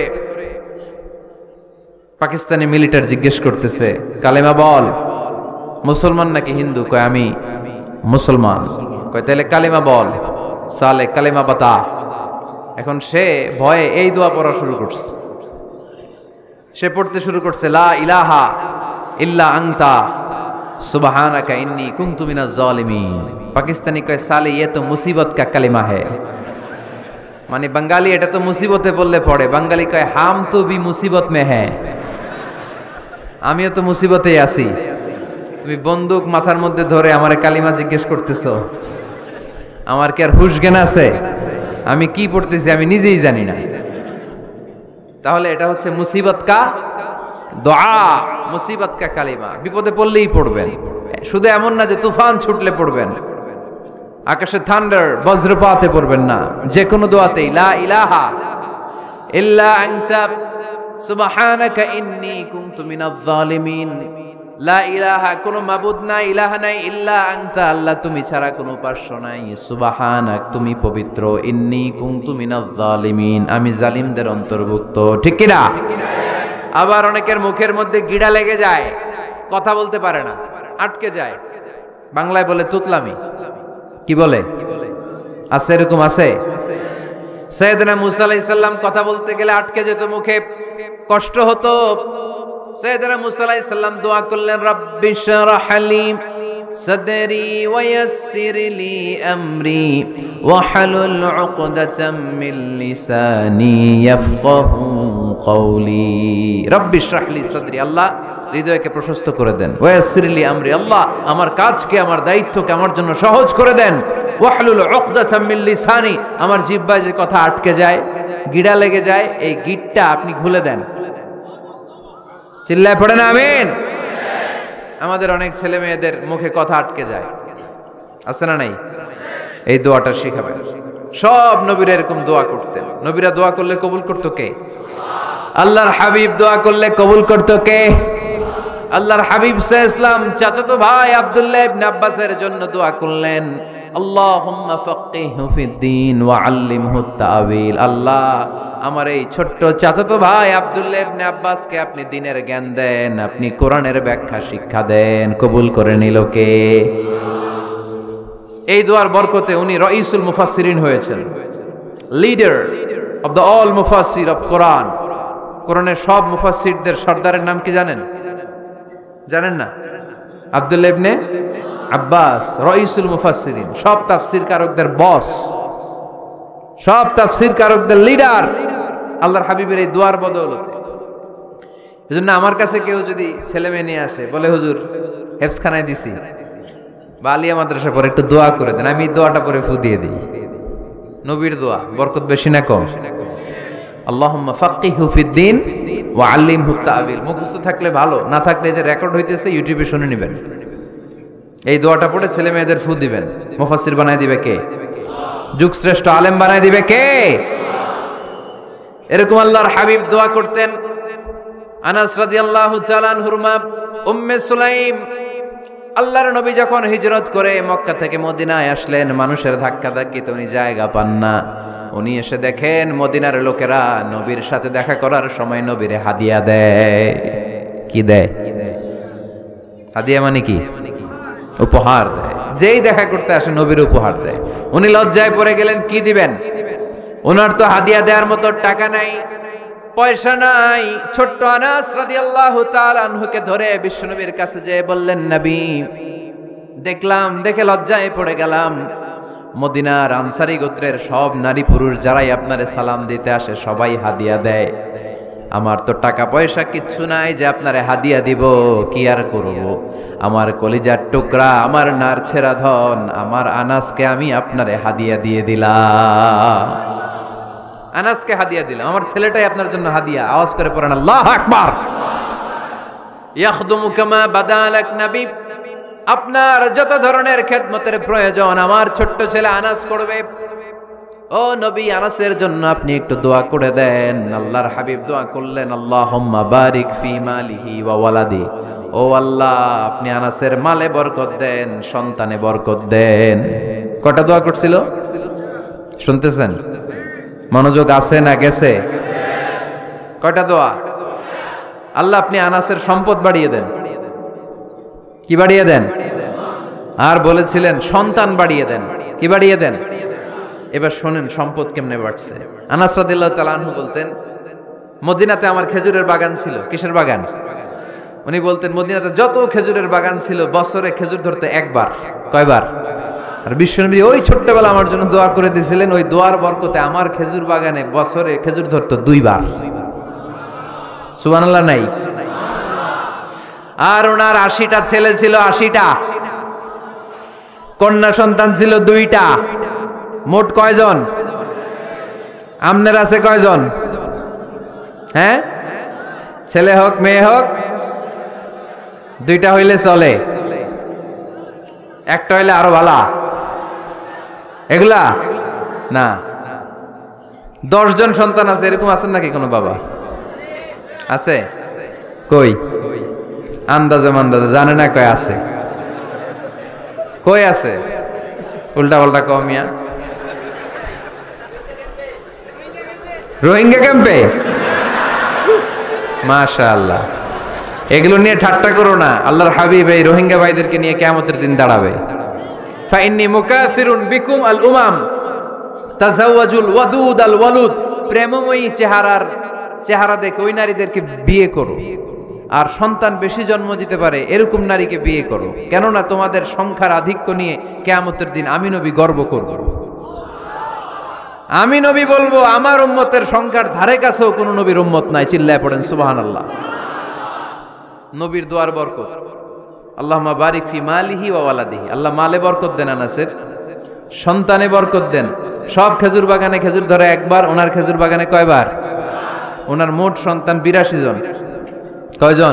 পাকিস্তানি মিলিটারি জিজ্ঞেস করতেছে, কালেমা বল। মুসলমান নাকি হিন্দু? কয় আমি মুসলমান। কয় তাহলে কালেমা বল। সালে কালেমা বাতা। এখন সে ভয়ে এই দোয়া পড়া শুরু করছে। সে পড়তে শুরু করছে, লা ইলাহা ইল্লা আনতা সুবহানাকা ইন্নী কুনতু মিনাজ জালিমিন। পাকিস্তানি কয় সালে ये तो मुसीबत का कलिमा है। মানে বাঙালি এটা তো মুসিবতে বললে পড়ে, বাঙালি কয় হাম তো ভি মুসিবত মে হ্যায়, আমিও তো মুসিবতেই আছি। তুমি বন্দুক মাথার মধ্যে ধরে আমারে কালিমা জিজ্ঞেস করতেছো, আমার কি আর হুশ জ্ঞান আছে? আমি কি পড়তেছি আমি নিজেই জানি না। তাহলে এটা হচ্ছে মুসিবত কা দোয়া, মুসিবত কা কালিমা। বিপদে পড়লেই পড়বেন, শুধু এমন না যে তুফান ছুটলে পড়বেন, আকাশে থান্ডার বজ্রপাতে পড়বেন না। যে কোনো দোয়াতেই লা ইলাহা ইল্লা আনতা সুবহানাকা ইন্নী কুনতু মিনাজ জালিমিন। লা ইলাহা, কোনো মাবুদ নাই, ইলাহা নাই, ইল্লা আনতা, আল্লাহ তুমি ছাড়া কোনো উপাস্য নাই, সুবহানাক তুমি পবিত্র, ইন্নী কুনতু মিনাজ জালিমিন আমি জালিমদের অন্তর্ভুক্ত। ঠিক কি না? আবার অনেকের মুখের মধ্যে গিড়া লেগে যায়, কথা বলতে পারে না, আটকে যায়। বাংলায় বলে তুতলামি। কি বলে? আছে এরকম? আছে। সাইয়েদনা মুসা আলাইহিস সালাম কথা বলতে গেলে আটকে যেত, মুখে কষ্ট হতো। সাইয়েদনা মুসা আলাইহিস সালাম দোয়া করলেন, রাব্বিশ রাহ লি সাদরি ওয়া ইয়াসসির লি আমরি ওয়াহলুল উকদাতাম মিন লিসানি ইয়াফকাহু কওলি। রাব্বিশ রাহ লি সাদরি, আল্লাহ হৃদয়কে প্রশস্ত করে দেন। ওয়া ইয়াসসির লি আমরি, আল্লাহ আমার কাজকে, আমার দায়িত্বকে আমার জন্য সহজ করে দেন। ওয়াহলুল উকদাতাম মিন লিসানি, আমার জিহ্বায় যে কথা আটকে যায়, গিড়া লেগে যায়, এই গিটটা আপনি খুলে দেন। চিল্লায় পড়েন আমিন। আমাদের অনেক ছেলে মেয়েদের মুখে কথা আটকে যায়, আছে না নাই? এই দোয়াটা শিখাবেন। সব নবীরা এরকম দোয়া করতেন। নবীরা দোয়া করলে কবুল করতো কে? আল্লাহর হাবিব দোয়া করলে কবুল করতো কে? আল্লাহর হাবিব সাল্লাল্লাহু আলাইহি ওয়াসাল্লাম চাচাতো ভাই আব্দুল্লাহ ইবনে আব্বাসের জন্য দোয়া করলেন, আল্লাহুম্মা ফাক্কিহহু ফিদ্দীন ওয়া আল্লিমহু তা'ওয়িল। আল্লাহ আমার এই ছোট্ট চাচাতো ভাই আব্দুল্লাহ ইবনে আব্বাসকে আপনি দ্বীনের জ্ঞান দেন, আপনি কোরআনের ব্যাখ্যা শিক্ষা দেন। কবুল করে নিল কে? এই দোয়ার বরকতে উনি রাইসুল মুফাসসিরিন হয়েছেন, লিডার অফ দ্য অল মুফাসসির অফ কোরআন। কোরআনের সব মুফাসসিরদের সর্দারের নাম কি জানেন? জানেন না? আব্দুল্লাহ ইবনে আব্বাস রাইসুল মুফাসসিরিন, সব তাফসীর কারকদের বস, সব তাফসীর কারকদের লিডার আল্লাহর হাবিবের এই দোয়ার বদৌলতে। এজন্য আমার কাছে কেউ যদি ছেলে মেয়ে নিয়ে আসে, বলে হুজুর হেফজখানায় দিছি বা আলিয়া মাদ্রাসা পরে একটু দোয়া করে দেন, আমি দোয়াটা পরে ফু দিয়ে দিই। নবীর দোয়া বরকত বেশি না কম? আল্লাহুম্মা ফাক্কিহহু ফিদ্দীন ওয়া আল্লিমহু তা'ওয়িল। মুখস্থ থাকলে ভালো, না থাকলে যে রেকর্ড হইতেছে ইউটিউবে শুনে নেবেন। এই দোয়াটা পড়ে ছেলে মেয়েদের ফু দিবেন। মুফাসসির বানায় দিবে কে? যুগ শ্রেষ্ঠ আলেম বানায় দিবে কে? এরকম আল্লাহর হাবিব দোয়া করতেন। আনাস রাদিয়াল্লাহু তাআলা আনহুর মা উম্মে সুলাইম, আল্লাহর নবী যখন হিজরত করে মক্কা থেকে মদিনায় আসলেন, মানুষের ধাক্কাধাক্কিতে উনি জায়গা পান না। উনি এসে দেখেন মদিনার লোকেরা নবীর সাথে দেখা করার সময় নবীরে হাদিয়া দেয়। কি দেয়? হাদিয়া মানে কি? উপহার দেয়। যেই দেখা করতে আসে নবীর উপহার দেয়। উনি লজ্জায় পড়ে গেলেন, কি দিবেন? ওনার তো হাদিয়া দেওয়ার মতো টাকা নাই, পয়সা নাই। ছোট্ট আনাস রাদিয়াল্লাহু তাআলা আনহুকে ধরে বিশ্বনবীর কাছে যেয়ে বললেন, নবী দেখলাম, দেখে লজ্জায় পড়ে গেলাম, মদিনার আনসারী গোত্রের সব নারী পুরুষ যারাই আপনারে সালাম দিতে আসে সবাই হাদিয়া দেয়। আমার তো টাকা পয়সা কিচ্ছু নাই যে আপনারে হাদিয়া দিব, কি আর করব? আমার কলিজার টুকরা, আমার নারছেরা ধন, আমার আনাসকে আমি আপনারে হাদিয়া দিয়ে দিলাম। আনাসকে হাদিয়া দিলাম, আমার ছেলেটাই আপনার জন্য হাদিয়া। আওয়াজ করে পড়েন আল্লাহু আকবার। ইয়াখদুমু কামা বাদালাক নবী, আপনার যত ধরনের খেদমতের প্রয়োজন আমার ছোট্ট ছেলে আনাস করবে। ও নবী, আনাসের জন্য আপনি একটু দোয়া করে দেন। আল্লাহর হাবিব দোয়া করলেন, আল্লাহুম্মা বারিক ফি মালিহি ওয়া ওয়ালাদি। ও আল্লাহ, আপনি আনাসের মালে বরকত দেন, সন্তানে বরকত দেন। কটা দোয়া করছিল শুনতেছেন? মনোযোগ আছে না গেছে? কয়টা দোয়া? আল্লাহ আপনি আনাসের সম্পদ বাড়িয়ে দেন। কি বাড়িয়ে দেন? আর বলেছিলেন সন্তান বাড়িয়ে দেন। কি বাড়িয়ে দেন? এবার শোনেন সম্পদ কেমনে বাড়ছে। আনাস রাদিয়াল্লাহু তাআলা আনহু বলতেন, মদিনাতে আমার খেজুরের বাগান ছিল। কিসের বাগান? উনি বলতেন মদিনাতে যত খেজুরের বাগান ছিল বছরে খেজুর ধরতে একবার। কয়বার? আর বিশ্বনবী ওই ছোট্টবেলা আমার জন্য দোয়া করে দিয়েছিলেন, ওই দোয়ার বরকতে আমার খেজুর বাগানে বছরে খেজুর ধরতো 2 বার। সুবহানাল্লাহ নাই? আর ওনার 80টা ছেলে ছিল, 80টা। কন্যা সন্তান ছিল 2টা। মোট কয়জন? আমনের আছে কয়জন? হ্যাঁ, ছেলে হোক মেয়ে হোক 2টা হইলে চলে, একটা হইলে আরো ভালো। এগুলা না, 10 জন সন্তান আছে, এরকম আছেন নাকি কোনো বাবা? আছে? কই? আন্দাজে মান্দাজে জানে না কয় আছে। কই আছে? উল্টা পাল্টা কমিয়া রোহিঙ্গা ক্যাম্পে। মাশাআল্লাহ, এগুলো নিয়ে ঠাট্টা করো না। আল্লাহর হাবিব এই রোহিঙ্গা ভাইদেরকে নিয়ে কিয়ামতের দিন দাঁড়াবে। ফাইন্নী মুকাসিরুন বিকুম আল উমাম, তাজাওয়াজুল ওয়াদুদ আল ওয়ালুদ, প্রেমময়ী চেহারা দেখে ওই নারীদেরকে বিয়ে করো, আর সন্তান বেশি জন্ম দিতে পারে এরকম নারীকে বিয়ে করো, কেননা তোমাদের সংখ্যার আধিক্য নিয়ে কিয়ামতের দিন আমি নবী গর্ব করব। আমি নবী বলবো আমার উম্মতের সংখ্যার ধারে কাছেও কোন নবীর উম্মত নাই। চিল্লায় পড়েন সুবহানাল্লাহ। নবীর দোয়ার বরকত। আল্লাহুম্মা বারিক ফি মালিহি ওয়া ওয়ালাদিহি। আল্লাহ মালে বরকত দেন আনাসের, সন্তানে বরকত দেন। সব খেজুর বাগানে খেজুর ধরে একবার, ওনার খেজুর বাগানে কয়বার? ওনার মোট সন্তান 82 জন। কয়জন?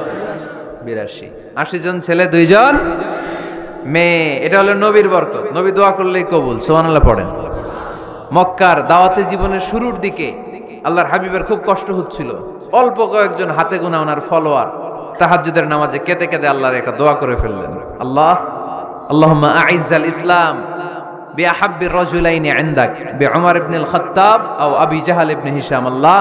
82। 80 জন ছেলে, 2 জন মেয়ে। এটা হলো নবীর বরকত। নবী দোয়া করলেই কবুল। সুবহানাল্লাহ পড়েন। মক্কার দাওয়াতি জীবনের শুরুর দিকে আল্লাহর হাবিবের খুব কষ্ট হচ্ছিল। অল্প কয়েকজন হাতে গোনা ওনার ফলোয়ার তাহাজ্জুদের নামাজে কেঁদে কেঁদে আল্লাহর একটা দোয়া করে ফেললেন। আল্লাহুম্মা আইজ্জাল ইসলাম বিআহাব্বির রাজুলাইনি ইনদাক বিউমর ইবনুল খাত্তাব আও আবি জাহল ইবনে হিশাম। আল্লাহ,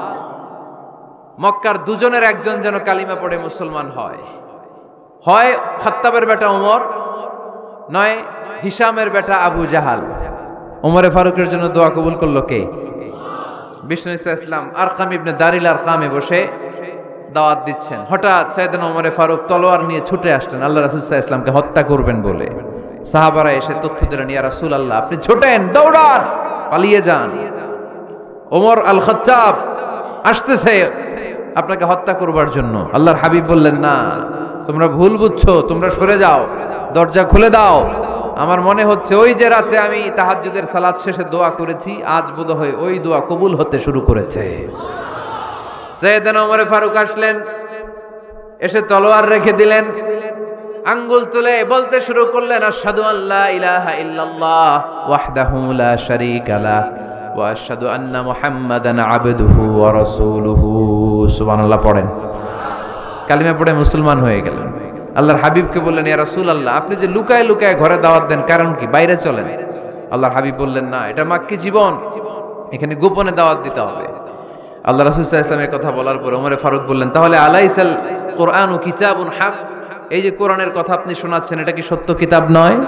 মক্কার দুজনের একজন যেন কালিমা পড়ে মুসলমান হয়, হয় খাত্তাবের বেটা ওমর, নয় হিশামের বেটা আবু জাহাল। ওমরে ফারুকের জন্য দোয়া কবুল করলো কে? বিষ্ণু ইসলাম আরকাম ইবনে দারিল আরকামে বসে দাওয়াত দিচ্ছেন। হঠাৎ সাইয়েদনা ওমরে ফারুক তলোয়ার নিয়ে ছুটে আসলেন আল্লাহ রাসূল সাল্লাল্লাহু আলাইহি ওয়াসাল্লামকে হত্যা করবেন বলে। সাহাবারা এসে তথ্য দিলেন, ইয়া রাসূলুল্লাহ আপনি ছোটেন, দৌড়ান, পালিয়ে যান, ওমর আল খাত্তাব আসতেছে আপনাকে হত্যা করবার জন্য। আল্লাহর হাবিব বললেন, না তোমরা ভুল বুঝছো, তোমরা সরে যাও, দরজা খুলে দাও। আমার মনে হচ্ছে ওই যে রাতে আমি তাহাজ্জুদের সালাত শেষে দোয়া করেছি, আজ বোধহয় ওই দোয়া কবুল হতে শুরু করেছে। সাইয়েদনা ওমর ফারুক আসলেন, এসে তলোয়ার রেখে দিলেন, আঙ্গুল তুলে বলতে শুরু করলেন, আশহাদু আল্লা ইলাহা ইল্লাল্লাহ ওয়াহদাহু লা শারীকা লাহ ওয়া আশহাদু আন্না মুহাম্মাদান আবদুহু ওয়া রাসূলুহু। সুবহানাল্লাহ পড়েন। কালিমা পড়ে মুসলমান হয়ে গেলেন। আল্লাহর হাবিবকে বললেন, ইয়া রাসূলুল্লাহ আপনি যে লুকায় লুকায় ঘরে দাওয়াত দেন, কারণ কি? বাইরে চলেন। আল্লাহর হাবিব বললেন, না এটা মাক্কি জীবন, এখানে গোপনে দাওয়াত দিতে হবে। আল্লাহ রাসূল সাল্লাল্লাহু আলাইহি ওয়াসাল্লামের কথা বলার পর ওমর ফারুক বললেন, তাহলে আলাইসাল কুরআনু কিতাবুন হক, এই যে কোরআনের কথা আপনি শোনাচ্ছেন এটা কি সত্য কিতাব নয়?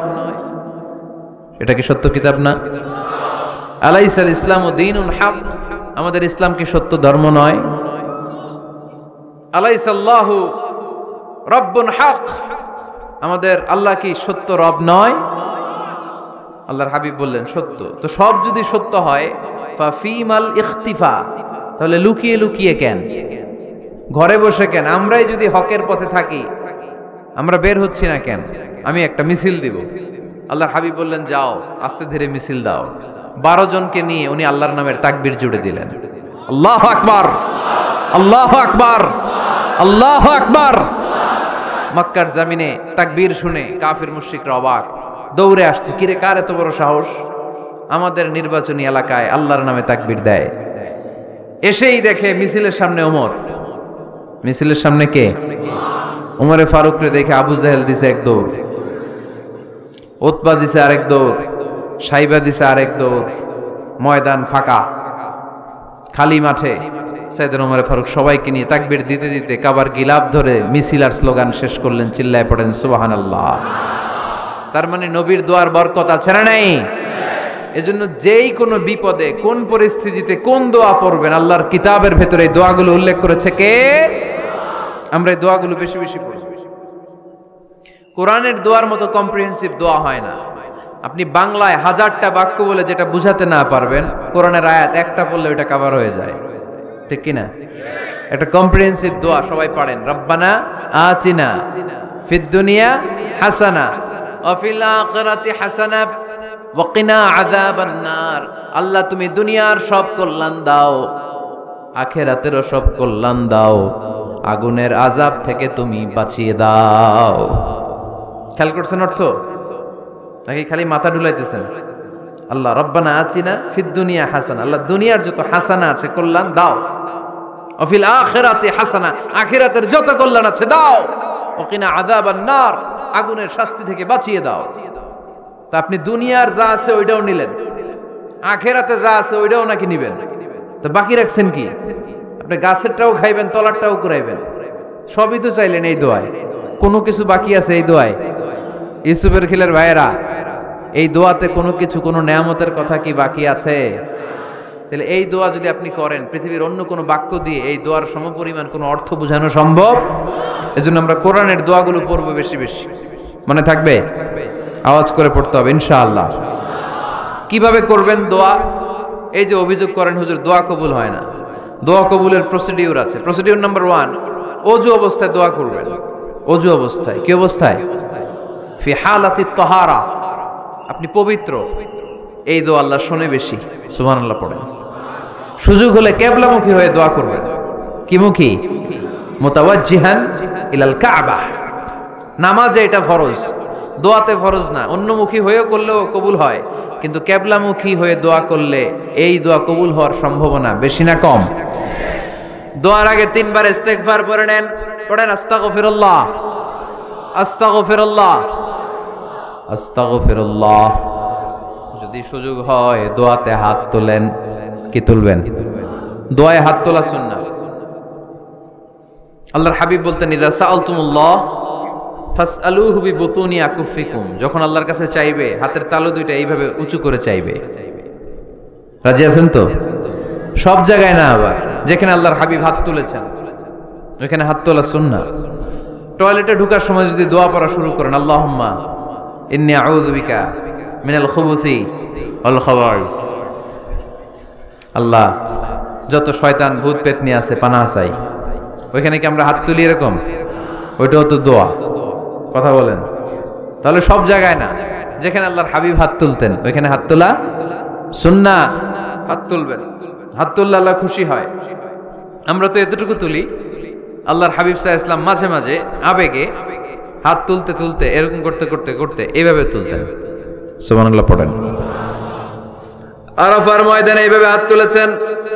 এটা কি সত্য কিতাব না? আলাইসাল ইসলামু দীনুন হক, আমাদের ইসলাম কি সত্য ধর্ম নয়? আলাইসাল্লাহু রব্বুন হক, আমাদের আল্লাহ কি সত্য রব নয়? আল্লাহর হাবিব বললেন, সত্য। তো সব যদি সত্য হয়, ফাফিমাল ইখতিফা, তাহলে লুকিয়ে লুকিয়ে কেন, ঘরে বসে কেন? আমরাই যদি হকের পথে থাকি, আমরা বের হচ্ছি না কেন? আমি একটা মিছিল দিব। আল্লাহর হাবিব বললেন, যাও আস্তে ধীরে মিছিল দাও। 12 জনকে নিয়ে উনি আল্লাহর নামের তাকবীর জুড়ে দিলেন। আল্লাহু আকবার, আল্লাহু আকবার, আল্লাহু আকবার। মক্কার জমিনে তাকবীর শুনে কাফির মুশরিকরা অবাক, দৌড়ে আসছে, কিরে কার এত বড় সাহস আমাদের নির্বাচনী এলাকায় আল্লাহর নামে তাকবীর দেয়। এসেই দেখে মিছিলের সামনে ওমর। মিছিলের সামনে কে? ওমরে ফারুককে দেখে আবু জাহেল দিছে এক দৌড়, উতবা দিছে আরেক দৌড়, সাইবা দিছে আরেক দৌড়। ময়দান ফাঁকা, খালি মাঠে সাইয়েদনা ওমর ফারুক সবাইকে নিয়ে তাকবীর দিতে দিতে কাবার গিলাফ ধরে মিছিল আর স্লোগান শেষ করলেন। চিল্লায় পড়েন সুবহানাল্লাহ। তার মানে নবীর দোয়ার বরকত আছে না নাই? এজন্য যেই কোনো বিপদে, কোন পরিস্থিতিতে কোন দোয়া পড়বেন, আল্লাহর কিতাবের ভেতরে এই দোয়াগুলো উল্লেখ করেছে কে? আমরা এই দোয়াগুলো বেশি বেশি পড়ব। কোরআনের দোয়ার মতো কম্প্রিহেন্সিভ দোয়া হয় না। আপনি বাংলায় 1000টা বাক্য বলে যেটা বুঝাতে না পারবেন, কোরআনের আয়াত একটা পড়লে ওটা কভার হয়ে যায়, ঠিক কি না? একটা কম্প্রিহেন্সিভ দোয়া সবাই পড়েন, রব্বানা আতিনা ফিদ দুনিয়া হাসানা ওয়া ফিল আখিরাতি হাসানা ওয়া কিনা আযাবান নার। আল্লাহ তুমি দুনিয়ার সব কল্যাণ দাও, আখিরাতেরও সব কল্যাণ দাও, আগুনের আযাব থেকে তুমি বাঁচিয়ে দাও। খেয়াল করছেন অর্থ নাকি খালি মাথা ডুলাইতেছেন? আল্লাহ রব্বানা আতিনা ফিদ দুনিয়া হাসানা, আল্লাহ দুনিয়ার যত হাসানা আছে কল্যাণ দাও, ওয়া ফিল আখিরাতি হাসানা, আখিরাতের যত কল্যাণ আছে দাও, ওয়া কিনা আযাবান নার, আগুনের শাস্তি থেকে বাঁচিয়ে দাও। তা আপনি দুনিয়ার যা আছে ওইটাও নিলেন, আখিরাতে যা আছে ওইটাও নাকি নিবেন, তো বাকি রাখছেন কি? আপনি গাছেরটাও খাইবেন, তলারটাও কুড়াইবেন, সবই তো চাইলেন এই দোয়ায়। কোনো কিছু বাকি আছে এই দোয়ায়? ইউসুফের খিলের ভাইয়েরা এই দোয়াতে কোনো কিছু, কোনো নেয়ামতের কথা কি বাকি আছে? তাহলে এই দোয়া যদি আপনি করেন, পৃথিবীর অন্য কোনো বাক্য দিয়ে এই দোয়ার সমপরিমাণ কোনো অর্থ বোঝানো সম্ভব? এজন্য আমরা কোরআনের দোয়াগুলো পড়বো বেশি বেশি। মনে থাকবে? আওয়াজ করে পড়তে হবে ইনশাআল্লাহ। কিভাবে করবেন দোয়া? এই যে অভিযোগ করেন হুজুর দোয়া কবুল হয় না, দোয়া কবুলের প্রসিডিউর আছে। প্রসিডিউর নাম্বার 1, অজু অবস্থায় দোয়া করবেন। অজু অবস্থায়, কি অবস্থায়? ফি হালাতি তাহারা, আপনি পবিত্র, এই দোয়া আল্লাহ শোনে বেশি। সুবহানাল্লাহ পড়েন। সুযোগ হলে কিবলামুখী হয়ে দোয়া করবেন। কি মুখী? মুতাওয়াজ্জিহান ইলাল কাবা। নামাজে এটা ফরজ, দোয়াতে ফরজ না। অন্যমুখী হয়েও করলেও কবুল হয়, কিন্তু কিবলামুখী হয়ে দোয়া করলে এই দোয়া কবুল হওয়ার সম্ভাবনা বেশি না কম? দোয়ার আগে 3 বার ইস্তেগফার পড়ে নেন। পড়েন আস্তাগফিরুল্লাহ, আস্তাগফিরুল্লাহ, আস্তাগফিরুল্লাহ। যদি সুযোগ হয় দোয়াতে হাত তোলেন। কি তুলবেন? দোয়ায় হাত তোলা সুন্নাহ। আল্লাহর হাবিব বলতেন, ইযা সাআলতুমুল্লাহ ফাসআলুহু বিবুতুনি আকুফিকুম। যখন আল্লাহর কাছে চাইবে হাতের তালু দুইটা এইভাবে উঁচু করে চাইবে। রাজি আছেন তো? সব জায়গায় না, আবার যেখানে আল্লাহর হাবিব হাত তুলেছেন ওখানে হাত তোলা সুন্নাহ। টয়লেটে ঢোকার সময় যদি দোয়া পড়া শুরু করেন, আল্লাহুম্মা ইন্নী আউযু বিকা মিনাল খুবুসি ওয়াল খাবাইস, আল্লাহ যত শয়তান ভূত পেতনি আছে পানাহ চাই, ওইখানে কি আমরা হাত তুলি এরকম? ওইটাও তো দোয়া। কথা বলেন। তাহলে সব জায়গায় না, যেখানে আল্লাহর হাবিব হাত তুলতেন ওইখানে হাত তোলা সুন্নাহ। হাত তুলবেন, হাত তুললে আল্লাহ খুশি হয়। আমরা তো এতটুকু তুলি, আল্লাহর হাবিব সাল্লাল্লাহু আলাইহি ওয়াসাল্লাম মাঝে মাঝে আবেগে হাত তুলতে তুলতে এরকম করতে করতে করতে এইভাবে তুলতেন। সুবহানাল্লাহ পড়েন। আরাফার ময়দানে এইভাবে হাত তুলেছেন।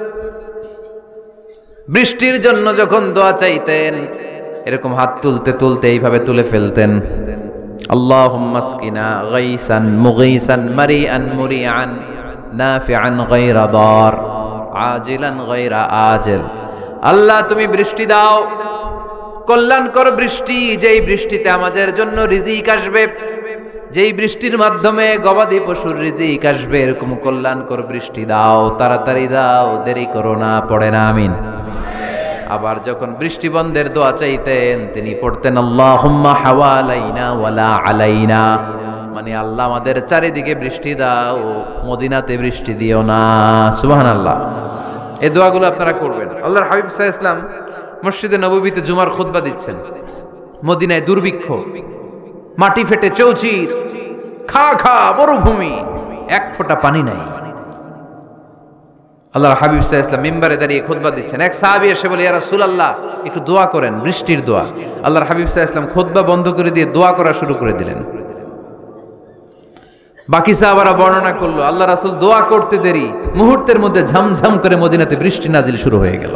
বৃষ্টির জন্য যখন দোয়া চাইতেন এরকম হাত তুলতে তুলতে এইভাবে তুলে ফেলতেন। আল্লাহুম্মা আসকিনা গাইসান মুগীসান মারিআন মুরিআন নাফিআন গায়রা দার আজিলান গায়রা আজিল। আল্লাহ তুমি বৃষ্টি দাও, কল্যাণকর বৃষ্টি, যেই বৃষ্টিতে আমাদের জন্য রিজিক আসবে, যেই বৃষ্টির মাধ্যমে গবাদি পশুর রিজিক আসবে, এরকম কল্যাণকর বৃষ্টি দাও, তাড়াতাড়ি দাও, দেরি করো না। পড়ে না আমিন। আবার যখন বৃষ্টি বন্ধের দোয়া চাইতেন তিনি পড়তেন আল্লাহুম্মা হাওয়ালাইনা ওয়ালা আলাইনা, মানে আল্লাহ আমাদের চারিদিকে বৃষ্টি দাও, মদিনাতে বৃষ্টি দিও না। সুবহানাল্লাহ। এই দোয়াগুলো আপনারা করবেন। আল্লাহর হাবিব সাল্লাল্লাহু আলাইহি ওয়াসাল্লাম মসজিদে নববীতে জুমার খুতবা দিচ্ছেন। মদিনায় দুর্ভিক্ষ, মাটি ফেটে চৌচির, খা খা মরুভূমি, এক ফোঁটা পানি নাই। আল্লাহর হাবিব সাল্লাল্লাহু আলাইহি ওয়াসাল্লাম মিম্বারে দাঁড়িয়ে খুতবা দিচ্ছেন। এক সাহাবী এসে বলে, ইয়া রাসূলুল্লাহ একটু দোয়া করেন, বৃষ্টির দোয়া। আল্লাহর হাবিব সাল্লাল্লাহু আলাইহি ওয়াসাল্লাম খুতবা বন্ধ করে দিয়ে দোয়া করা শুরু করে দিলেন। বাকি সাহাবারা বর্ণনা করলো, আল্লাহ রাসূল দোয়া করতে দেরি, মুহূর্তের মধ্যে ঝমঝম করে মদিনাতে বৃষ্টি নাজিল শুরু হয়ে গেল।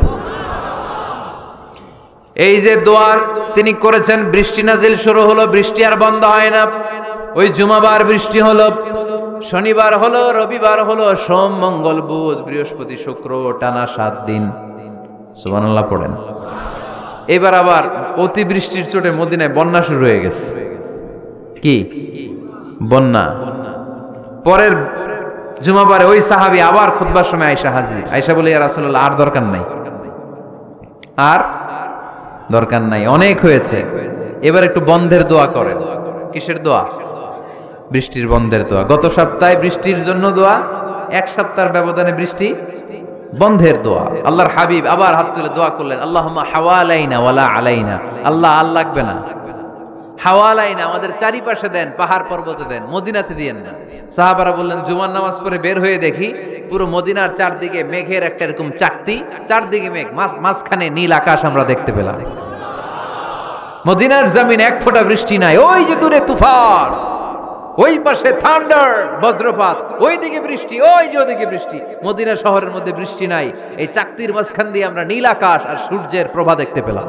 এই যে দোয়ার তিনি করেছেন, বৃষ্টি নাজিল শুরু হলো, বৃষ্টি আর বন্ধ হয় না। ওই জুমাবার বৃষ্টি হলো, শনিবার হলো, রবিবার হলো, সোম মঙ্গল বুধ বৃহস্পতি শুক্র, টানা 7 দিন। সুবহানাল্লাহ পড়েন। এবার আবার অতিবৃষ্টির চোটে মদিনায় বন্যা শুরু হয়ে গেছে। কি বন্যা? পরের জুমাবারে ওই সাহাবী আবার খুতবার সময় আয়েশা হাজির। আয়েশা বলে, ইয়া রাসূলুল্লাহ আর দরকার নাই, আর দরকার নাই, অনেক হয়েছে, এবার একটু বন্ধের দোয়া করেন। কিসের দোয়া? বৃষ্টির বন্ধের দোয়া। গত সপ্তাহে বৃষ্টির জন্য দোয়া, 1 সপ্তাহের ব্যবধানে বৃষ্টি বন্ধের দোয়া। আল্লাহর হাবিব আবার হাত তুলে দোয়া করলেন, আল্লাহুম্মা হাওয়ালাইনা ওয়ালা আলাইনা, আল্লাহ আর লাগবে না, হাওয়ালাইনা আমাদের চারিপাশে দেন, পাহাড় পর্বতে দেন, মদিনাতে দিয়েন না। সাহাবারা বললেন, জুমার নামাজ পড়ে বের হয়ে দেখি পুরো মদিনার চারদিকে মেঘের একটা এরকম চাকতি, চারদিকে মেঘ, মাঝখানে নীল আকাশ আমরা দেখতে পেলাম। মদিনার জমিন 1 ফোঁটা বৃষ্টি নাই। ওই যে দূরে তুফান, ওই পাশে থান্ডার বজ্রপাত, ওই দিকে বৃষ্টি, ওই যে ওদিকে বৃষ্টি। মদিনা শহরের মধ্যে বৃষ্টি নাই, এই চাকতির মাঝখান দিয়ে আমরা নীল আকাশ আর সূর্যের প্রভা দেখতে পেলাম।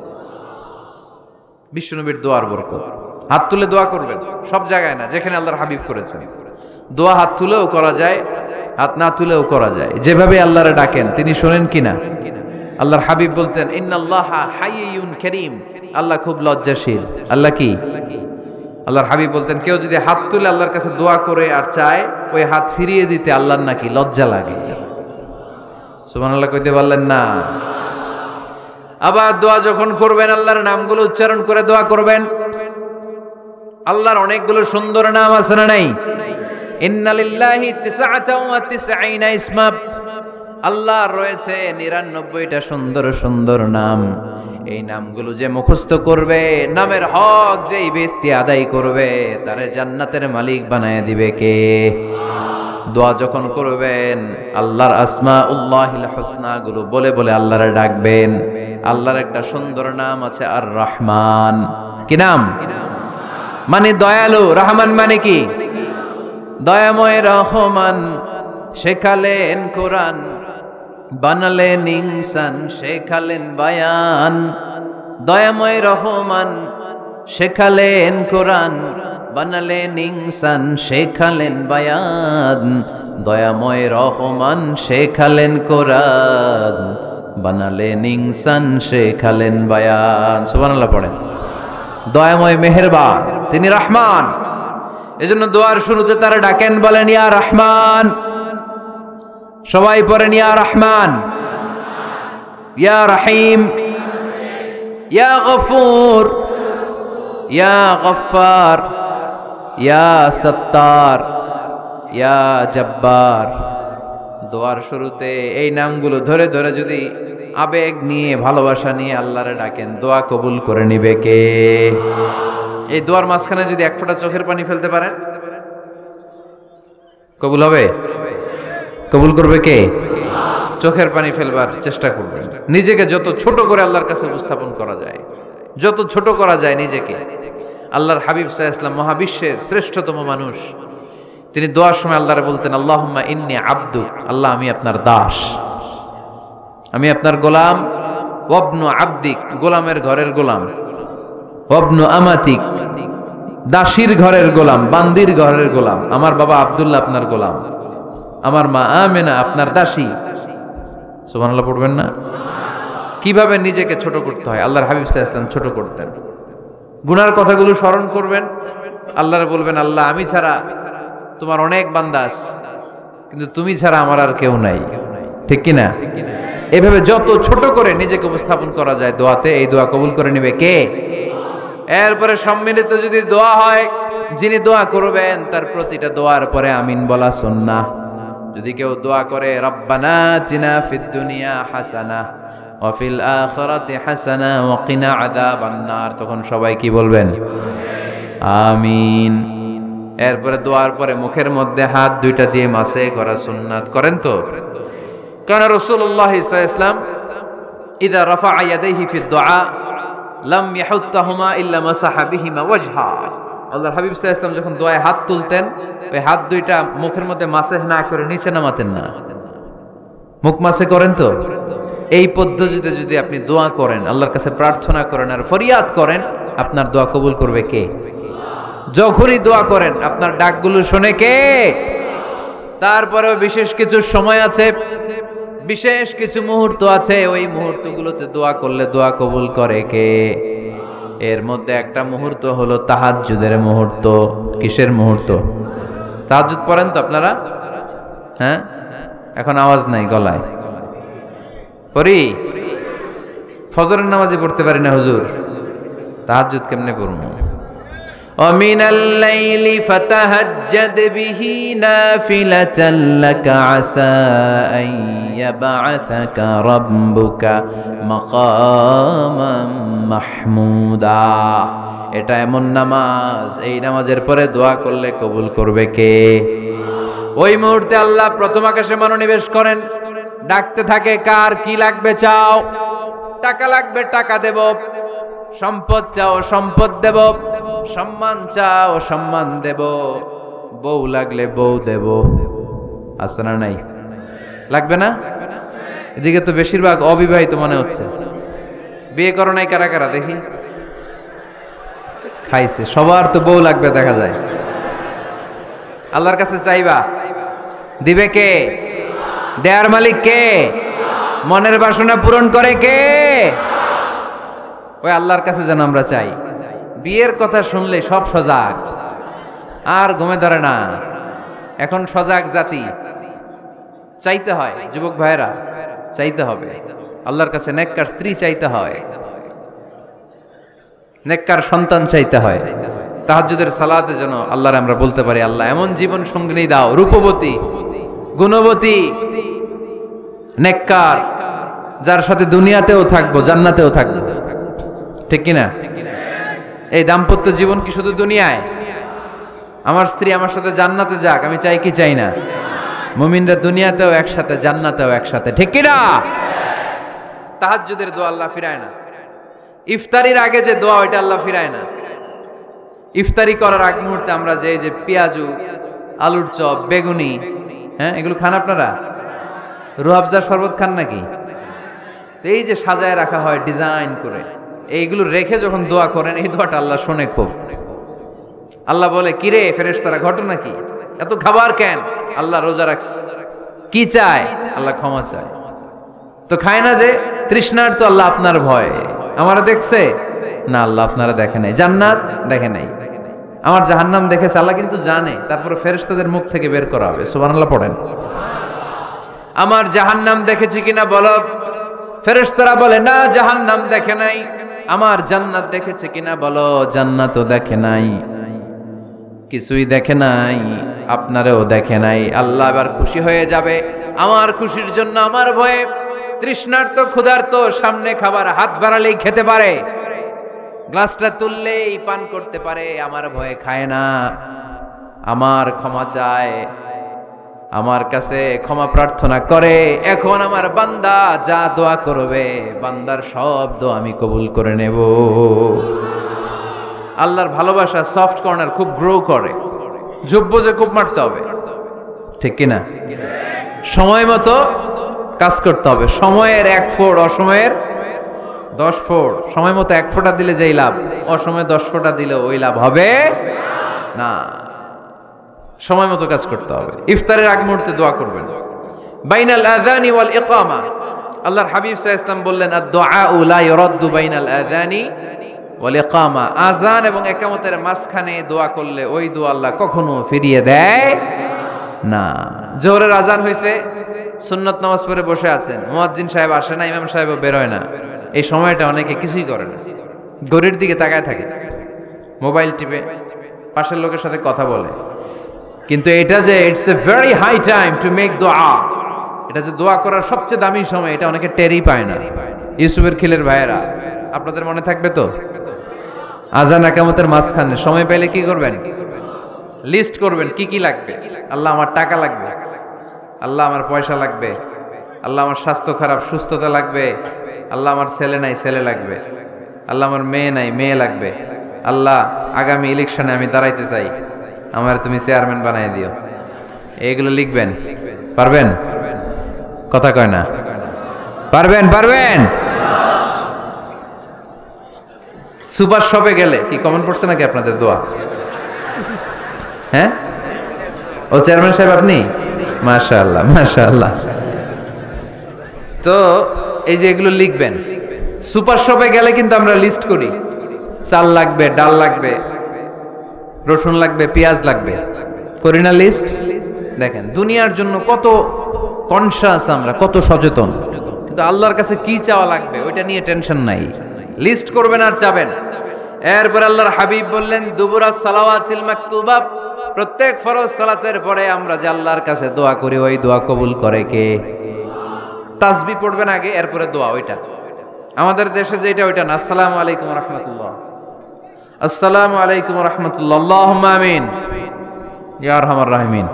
বিশ্বনবীর দোয়ার বরকত। হাত তুলে দোয়া করবেন, সব জায়গায় না, যেখানে আল্লাহর হাবিব করেছেন। দোয়া হাত তুলেও করা যায়, হাত না তুলেও করা যায়, যেভাবে আল্লাহরে ডাকেন তিনি শোনেন কিনা। আল্লাহর হাবিব বলতেন, ইন্নাল্লাহা হাইয়ুন কারীম, আল্লাহ খুব লজ্জাশীল। আল্লাহ কি? আল্লাহর হাবিব বলতেন কেউ যদি হাত তুলে আল্লাহর কাছে দোয়া করে আর চায় ওই হাত ফিরিয়ে দিতে আল্লাহর নাকি লজ্জা লাগে। সুবহানাল্লাহ কইতে পারলেন না? আবার দোয়া যখন করবেন আল্লাহর নামগুলো উচ্চারণ করে দোয়া করবেন। আল্লাহর অনেকগুলো সুন্দর নাম আছে না নাই? ইন্না লিল্লাহি 99 ইসমা, আল্লাহর রয়েছে 99টা সুন্দর সুন্দর নাম। এই নামগুলো যে মুখস্থ করবে, নামের হক যেই ব্যক্তি আদায় করবে, তারে জান্নাতের মালিক বানায় দিবে কে? দোয়া যখন করবেন আল্লাহর আসমাউল্লাহিল হুসনা গুলো বলে বলে আল্লাহরে ডাকবেন। আল্লাহর একটা সুন্দর নাম আছে আর রহমান। কি নাম? মানে দয়ালু। রহমান মানে কি? দয়াময়। রহমান শেখালেন কোরআন, বানালেন ইনসান, শেখালেন বায়ান। দয়াময় রহমান শেখালেন কোরআন, বানালেন ইনসান, শেখালেন বায়ান। দয়াময় রহমান শেখালেন কোরআন, বানালেন ইনসান, শেখালেন বায়ান। সুবহানাল্লাহ পড়েন। দয়াময় মেহেরবান, তিনি রহমান। এজন্য দোয়ার শুরুতে তারা ডাকেন, বলেন ইয়া রহমান। সবাই পড়েন ইয়া রহমান, ইয়া রহিম, ইয়া গফুর, ইয়া গফফার, ইয়া সত্তার, ইয়া জব্বার। দোয়ার শুরুতে এই নামগুলো ধরে ধরে যদি আবেগ নিয়ে ভালোবাসা নিয়ে আল্লাহরে ডাকেন, দোয়া কবুল করে নিবে কে? এই দোয়ার মাঝখানে যদি এক ফোঁটা চোখের পানি ফেলতে পারেন, কবুল হবে? কবুল করবে কে? চোখের পানি ফেলবার চেষ্টা করবেন। নিজেকে যত ছোট করে আল্লাহর কাছে উপস্থাপন করা যায়, যত ছোট করা যায় নিজেকে। আল্লাহর হাবিব সাল্লাল্লাহু আলাইহি ওয়াসাল্লাম মহাবিশ্বের শ্রেষ্ঠতম মানুষ, তিনি দোয়ার সময় আল্লাহরে বলতেন আল্লাহুম্মা ইন্নী আবদু, আল্লাহ আমি আপনার দাস, আমি আপনার গোলাম। ওয়াবনু আবদিক, গোলামের ঘরের গোলাম। ওয়াবনু আমাতিক, দাসীর ঘরের গোলাম, বান্দির ঘরের গোলাম। আমার বাবা আব্দুল্লাহ আপনার গোলাম, আমার মা আমেনা আপনার দাসী। সুবহানাল্লাহ পড়বেন না? কিভাবে নিজেকে ছোট করতে হয় আল্লাহর হাবিব সাল্লাল্লাহু আলাইহি ওয়াসাল্লাম ছোট করতেন। গুনার কথাগুলো স্মরণ করবেন, আল্লাহরে বলবেন আল্লাহ আমি ছাড়া তোমার অনেক বান্দা আছে, কিন্তু তুমি ছাড়া আমার আর কেউ নাই। ঠিক কি না? এভাবে যত ছোট করে নিজেকে উপস্থাপন করা যায় দোয়াতে, এই দোয়া কবুল করে নেবে কে? এরপরে সম্মিলিত যদি দোয়া হয়, যিনি দোয়া করবেন তার প্রতিটা দোয়ার পরে আমিন বলা সুন্নাহ। যদি কেউ দোয়া করে রব্বানা আতিনা ফিদ দুনিয়া হাসানাহ ওয়া ফিল আখিরাতি হাসানাহ ওয়া কিনা আযাবান নার, তখন সবাই কি বলবেন? আমিন। এরপরে দোয়ার পরে মুখের মধ্যে হাত দুইটা দিয়ে মাসে করা সুন্নাত। করেন তো? কারণ রাসূলুল্লাহ সাল্লাল্লাহু আলাইহি ওয়াসাল্লাম ইযা রাফা'a ইয়াদাইহি ফিদ দুআ লাম ইয়াহুত্তাহুমা ইল্লা মাসাহা বিহিমা ওয়াজহা। আল্লাহর হাবিব সাল্লাল্লাহু আলাইহি ওয়াসাল্লাম যখন দোয়ায় হাত তুলতেন, ওই হাত দুইটা মুখের মধ্যে মাসে না করে নিচে নামাতেন না, মুখ মাসে করেন তো? এই পদ্ধতিতে যদি আপনি দোয়া করেন, আল্লাহর কাছে প্রার্থনা করেন আর ফরিয়াদ করেন, আপনার দোয়া কবুল করবে কে? যখনই দোয়া করেন আপনার ডাকগুলো শোনে কে? তারপরেও বিশেষ কিছু সময় আছে, বিশেষ কিছু মুহূর্ত আছে, ওই মুহূর্তগুলোতে দোয়া করলে দোয়া কবুল করে কে? এর মধ্যে একটা মুহূর্ত হলো তাহাজ্জুদের মুহূর্ত। কিসের মুহূর্ত? তাহাজ্জুদ পড়েন তো আপনারা? হ্যাঁ, এখন আওয়াজ নাই গলায়। পড়ি? ফজরের নামাজে পড়তে পারি না হুজুর, তাহাজ্জুদ কেমনে পড়বো? ومن الليل فتهجد به نافلة لك عسى أن يبعثك ربك مقاما محمودا। এটা এমন নামাজ, এই নামাজের পরে দোয়া করলে কবুল করবে কে? ওই মুহূর্তে আল্লাহ প্রথম আকাশে মনোনিবেশ করেন, ডাকতে থাকে কার কি লাগবে চাও। টাকা লাগবে টাকা দেব, সম্পদ চাও সম্পদ দেব, সম্মান চাও সম্মান দেব, বউ লাগলে বউ দেব। আছে না নাই? লাগবে না? এদিকে তো বেশিরভাগ অবিবাহিত মনে হচ্ছে। বিয়ে করো নাই কারা কারা দেখি? খাইছে। সবার তো বউ লাগবে দেখা যায়। আল্লাহর কাছে চাইবা, দিবে কে? দেয়ার মালিক কে? মনের বাসনা পূরণ করে কে? ওই আল্লাহর কাছে যেন আমরা চাই। বিয়ের কথা শুনলে সব সজাগ, আর ঘুমে ধরে না। এখন সজাগ জাতি, চাইতে হয় যুবক ভাইরা, চাইতে হবে আল্লাহর কাছে, নেককার স্ত্রী চাইতে হয়, নেককার সন্তান চাইতে হয়। তাহাজ্জুদের সালাতে যেন আল্লাহর আমরা বলতে পারি, আল্লাহ এমন জীবন সঙ্গিনী দাও, রূপবতী, গুণবতী, নেককার, যার সাথে দুনিয়াতেও থাকবো, জান্নাতেও থাকবো। ঠিক কিনা? এই দাম্পত্য জীবন কি শুধু দুনিয়ায়? আমার স্ত্রী আমার সাথে জান্নাতে যাক, আমি চাই কি চাই না? মুমিনরা দুনিয়াতেও একসাথে, জান্নাতেও একসাথে। ঠিক কিনা? তাহাজ্জুদের দোয়া আল্লাহ ফিরায় না। ইফতারির আগে যে দোয়া, ওইটা আল্লাহ ফিরায় না। ইফতারি করার আগ মুহূর্তে আমরা যে পেঁয়াজু, আলুর চপ, বেগুনি, হ্যাঁ, এগুলো খান আপনারা? রুহাবজা শরবত খান নাকি? এই যে সাজায় রাখা হয় ডিজাইন করে, এইগুলো রেখে যখন দোয়া করেন, এই দোয়াটা আল্লাহ শোনে খুব। আল্লাহ বলে, কিরে ফেরেশতারা, ঘটনা কি? এত খাবার কেন? আল্লাহ রোজা রাখছে। কি চায়? আল্লাহ ক্ষমা চায়। তো খায় না যে তৃষ্ণার, তো আল্লাহ আপনার ভয়। আমারা দেখছে না, আল্লাহ আপনারা দেখে নাই। জান্নাত দেখে নাই, আমার জাহান্নাম দেখেছে আল্লাহ কিন্তু জানে। তারপরে ফেরেশতাদের মুখ থেকে বের করা হবে। সুবহানাল্লাহ পড়েন। আমার জাহান্নাম দেখেছি কিনা বলো। ফেরেশতারা বলে, না জাহান্নাম দেখে নাই। আমার জান্নাত দেখেছে কিনা বলো। জান্নাতও দেখে নাই, কিছুই দেখে নাই, আপনারেও দেখে নাই। আল্লাহ এবার খুশি হয়ে যাবে। আমার খুশির জন্য, আমার ভয়ে তৃষ্ণার্ত ক্ষুধার্ত সামনে খাবার হাত বাড়ালেই খেতে পারে, গ্লাসটা তুললেই পান করতে পারে, আমার ভয়ে খায় না। আমার ক্ষমা চায়, আমার কাছে ক্ষমা প্রার্থনা করে। এখন আমার বান্দা যা দোয়া করবে, বান্দার সব দোয়া আমি কবুল করে নেব। আল্লাহর ভালোবাসা সফট কর্নার খুব গ্রো করে, যোগ্য যে খুব মারতে হবে। ঠিক কিনা? সময় মতো কাজ করতে হবে। সময়ের 1 ফোঁট, অসময়ের 10 ফোঁট। সময় মতো 1 ফোঁটা দিলে যেই লাভ, অসময়ে 10 ফোঁটা দিলে ওই লাভ হবে না। সময় মতো কাজ করতে হবে। ইফতারের আগ মুহূর্তে দোয়া করবেন। বাইনাল আযানি ওয়াল ইকামা, আল্লাহর হাবিব সাল্লাল্লাহু আলাইহি ওয়াসাল্লাম বললেন, আদ-দুআউ লা ইউরাদ্দু বাইনাল আযানি ওয়াল ইকামা। আযান এবং ইকামতের মাঝখানে দোয়া করলে ওই দোয়া আল্লাহ কখনো ফিরিয়ে দেয় না। জোহরের আযান হয়েছে, সুন্নত নামাজ পড়ে বসে আছেন, মুয়াজ্জিন সাহেব আসে না, ইমাম সাহেবও বেরোয় না। এই সময়টা অনেকে কিছুই করে না, ঘড়ির দিকে তাকায় থাকে, মোবাইল টিপে, পাশের লোকের সাথে কথা বলে। কিন্তু এটা যে it's a very high time to make দোয়া, এটা যে দোয়া করার সবচেয়ে দামি সময়, এটা অনেকে টেরই পায় না। ইউসুফের খিলের ভাইয়েরা, আপনাদের মনে থাকবে তো, আযান ইকামতের মাঝখানে সময় পেলে কি করবেন? লিস্ট করবেন কি কি লাগবে। আল্লাহ আমার টাকা লাগবে, আল্লাহ আমার পয়সা লাগবে, আল্লাহ আমার স্বাস্থ্য খারাপ, সুস্থতা লাগবে, আল্লাহ আমার ছেলে নাই, ছেলে লাগবে, আল্লাহ আমার মেয়ে নাই, মেয়ে লাগবে, আল্লাহ আগামী ইলেকশনে আমি দাঁড়াইতে চাই, আমার তুমি চেয়ারম্যান বানাই দিও। এইগুলো লিখবেন। পারবেন? কথা কয় না। পারবেন? পারবেন? সুপার শপে গেলে কি কমন পড়ছে নাকি আপনাদের দোয়া? হ্যাঁ, ও চেয়ারম্যান সাহেব আপনি? মাশাআল্লাহ, মাশাআল্লাহ। তো এই যে এগুলো লিখবেন। সুপার শপে গেলে কিন্তু আমরা লিস্ট করি, চাল লাগবে, ডাল লাগবে, রসুন লাগবে, পেঁয়াজ লাগবে, করি না লিস্ট? দেখেন দুনিয়ার জন্য কত কনসাস আমরা, কত সচেতন, কিন্তু আল্লাহর কাছে কি চাওয়া লাগবে ওইটা নিয়ে টেনশন নাই। লিস্ট করবেন আর চাবেন। এরপর আল্লাহর হাবিব বললেন, দুবুরাস সালাওয়াতিল মাকতুবা, প্রত্যেক ফরজ সালাতের পরে আমরা যে আল্লাহর কাছে দোয়া করি, ওই দোয়া কবুল করে কে? তাসবিহ পড়বেন আগে, এরপরে দোয়া। ওইটা আমাদের দেশে যেটা, ওইটা না। আসসালামু আলাইকুম ওয়া রাহমাতুল্লাহ, আসসালামু আলাইকুম ওয়া রাহমাতুল্লাহ, আল্লাহুম্মা আমিন ইয়া আরহামার রাহিমিন।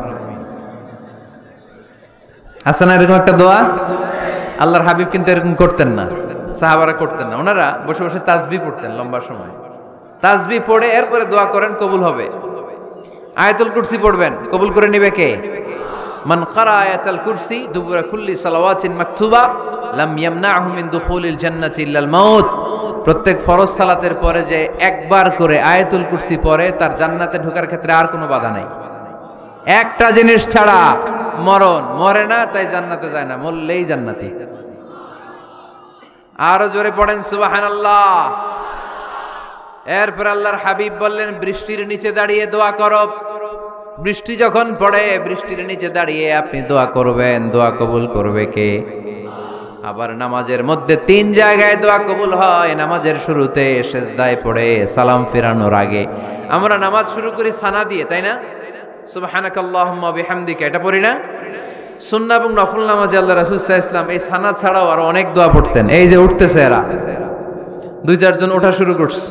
আছে না এরকম একটা দোয়া? আল্লাহর হাবিব কিন্তু এরকম করতেন না, সাহাবারা করতেন না। ওনারা বসে বসে তাসবিহ পড়তেন লম্বা সময়। তাসবিহ পড়ে এরপরে দোয়া করেন, কবুল হবে। আয়াতুল কুরসি পড়বেন, কবুল করে নেবে কে? মান ক্বারা আয়াতুল কুরসি দুবুরা কুল্লি সালাওয়াতিন মাকতুবা লাম ইয়ামনাহু মিন দুখুলিল জান্নাতি ইল্লাল মাউত। প্রত্যেক ফরজ সালাতের পরে যে একবার করে আয়াতুল কুরসি পড়ে, তার জান্নাতে ঢোকার ক্ষেত্রে আর কোনো বাধা নাই। একটা জিনিস ছাড়া, মরণ। মরে না তাই জান্নাতে যায় না, মরলেই জান্নাতি। আরো জোরে পড়েন সুবহানাল্লাহ। এরপর আল্লাহর হাবিব বললেন, বৃষ্টির নিচে দাঁড়িয়ে দোয়া করো। বৃষ্টি যখন পড়ে বৃষ্টির নিচে দাঁড়িয়ে আপনি দোয়া করবেন, দোয়া কবুল করবে কে? আবার নামাজের মধ্যে 3 জায়গায় দোয়া কবুল হয়। নামাজের শুরুতে সেজদায় পড়ে সালাম ফেরানোর আগে। আমরা নামাজ শুরু করি সানা দিয়ে, তাই না? সুবহানাকাল্লাহুম্মা বিহামদিকা, এটা পড়ি না? সুন্নাহ এবং নফল নামাজে আল্লাহ রাসূল সাল্লাল্লাহু আলাইহি ওয়াসাল্লাম এই সানা ছাড়াও আরো অনেক দোয়া পড়তেন। এই যে উঠতেছে এরা 2-4 জন ওঠা শুরু করছে,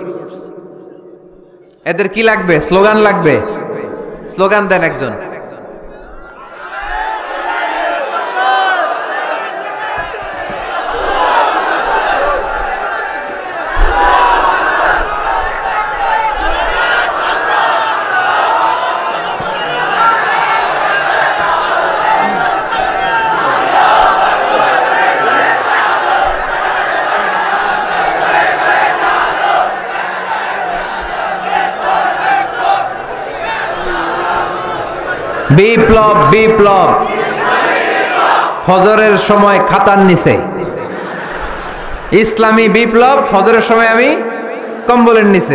এদের কি লাগবে? স্লোগান লাগবে। স্লোগান দেন একজন। বিপ্লব, বিপ্লব। ফজরের সময় খাতার নিচে ইসলামী বিপ্লব। ফজরের সময় আমি কম্বলের নিচে।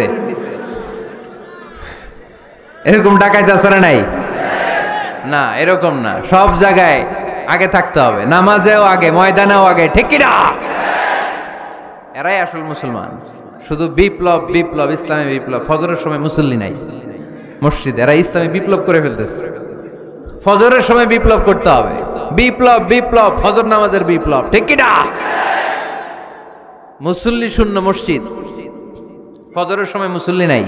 এরকম ডাকাইতে আছে না নাই? না, এরকম না। সব জায়গায় আগে থাকতে হবে, নামাজেও আগে, ময়দানেও আগে, ঠিক কি না? এরাই আসল মুসলমান। শুধু বিপ্লব, বিপ্লব, ইসলামী বিপ্লব। ফজরের সময় মুসল্লি নাই মসজিদে, এরা ইসলামী বিপ্লব করে ফেলতেছে। ফজরের সময় বিপ্লব করতে হবে। বিপ্লব, বিপ্লব, ফজর নামাজের বিপ্লব, ঠিক কি না? মুসল্লি শূন্য মসজিদ, ফজরের সময় মুসল্লি নাই।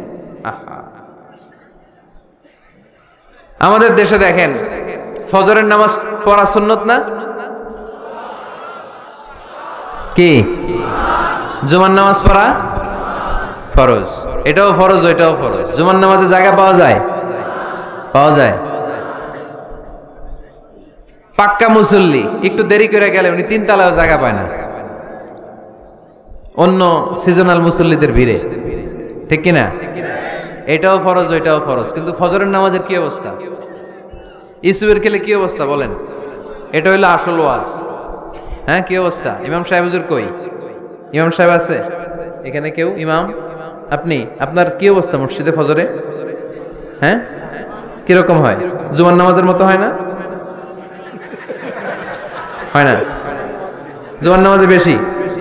আমাদের দেশে দেখেন, ফজরের নামাজ পড়া সুন্নত না? কি? জুমার নামাজ পড়া ফরজ। এটাও ফরজ, ওইটাও ফরজ। জুমার নামাজে জায়গা পাওয়া যায়? পাওয়া যায়। পাক্কা মুসল্লি একটু দেরি করে গেলে উনি 3 তলায়ও জায়গা পায় না, অন্য সিজনাল মুসল্লিদের ভিড়ে, ঠিক কিনা? এটাও ফরজ, ওইটাও ফরজ। কিন্তু ফজরের নামাজের কি অবস্থা? ইসুবের খেলে কি অবস্থা বলেন? এটা হইলো আসল ওয়াজ। হ্যাঁ, কি অবস্থা? ইমাম সাহেব হুজুর কই? ইমাম সাহেব আছে এখানে? কেউ? ইমাম আপনি, আপনার কি অবস্থা মসজিদে ফজরে? হ্যাঁ, কিরকম হয়? জুমার নামাজের মতো হয় না? হয় না? জুমার নামাজে বেশি।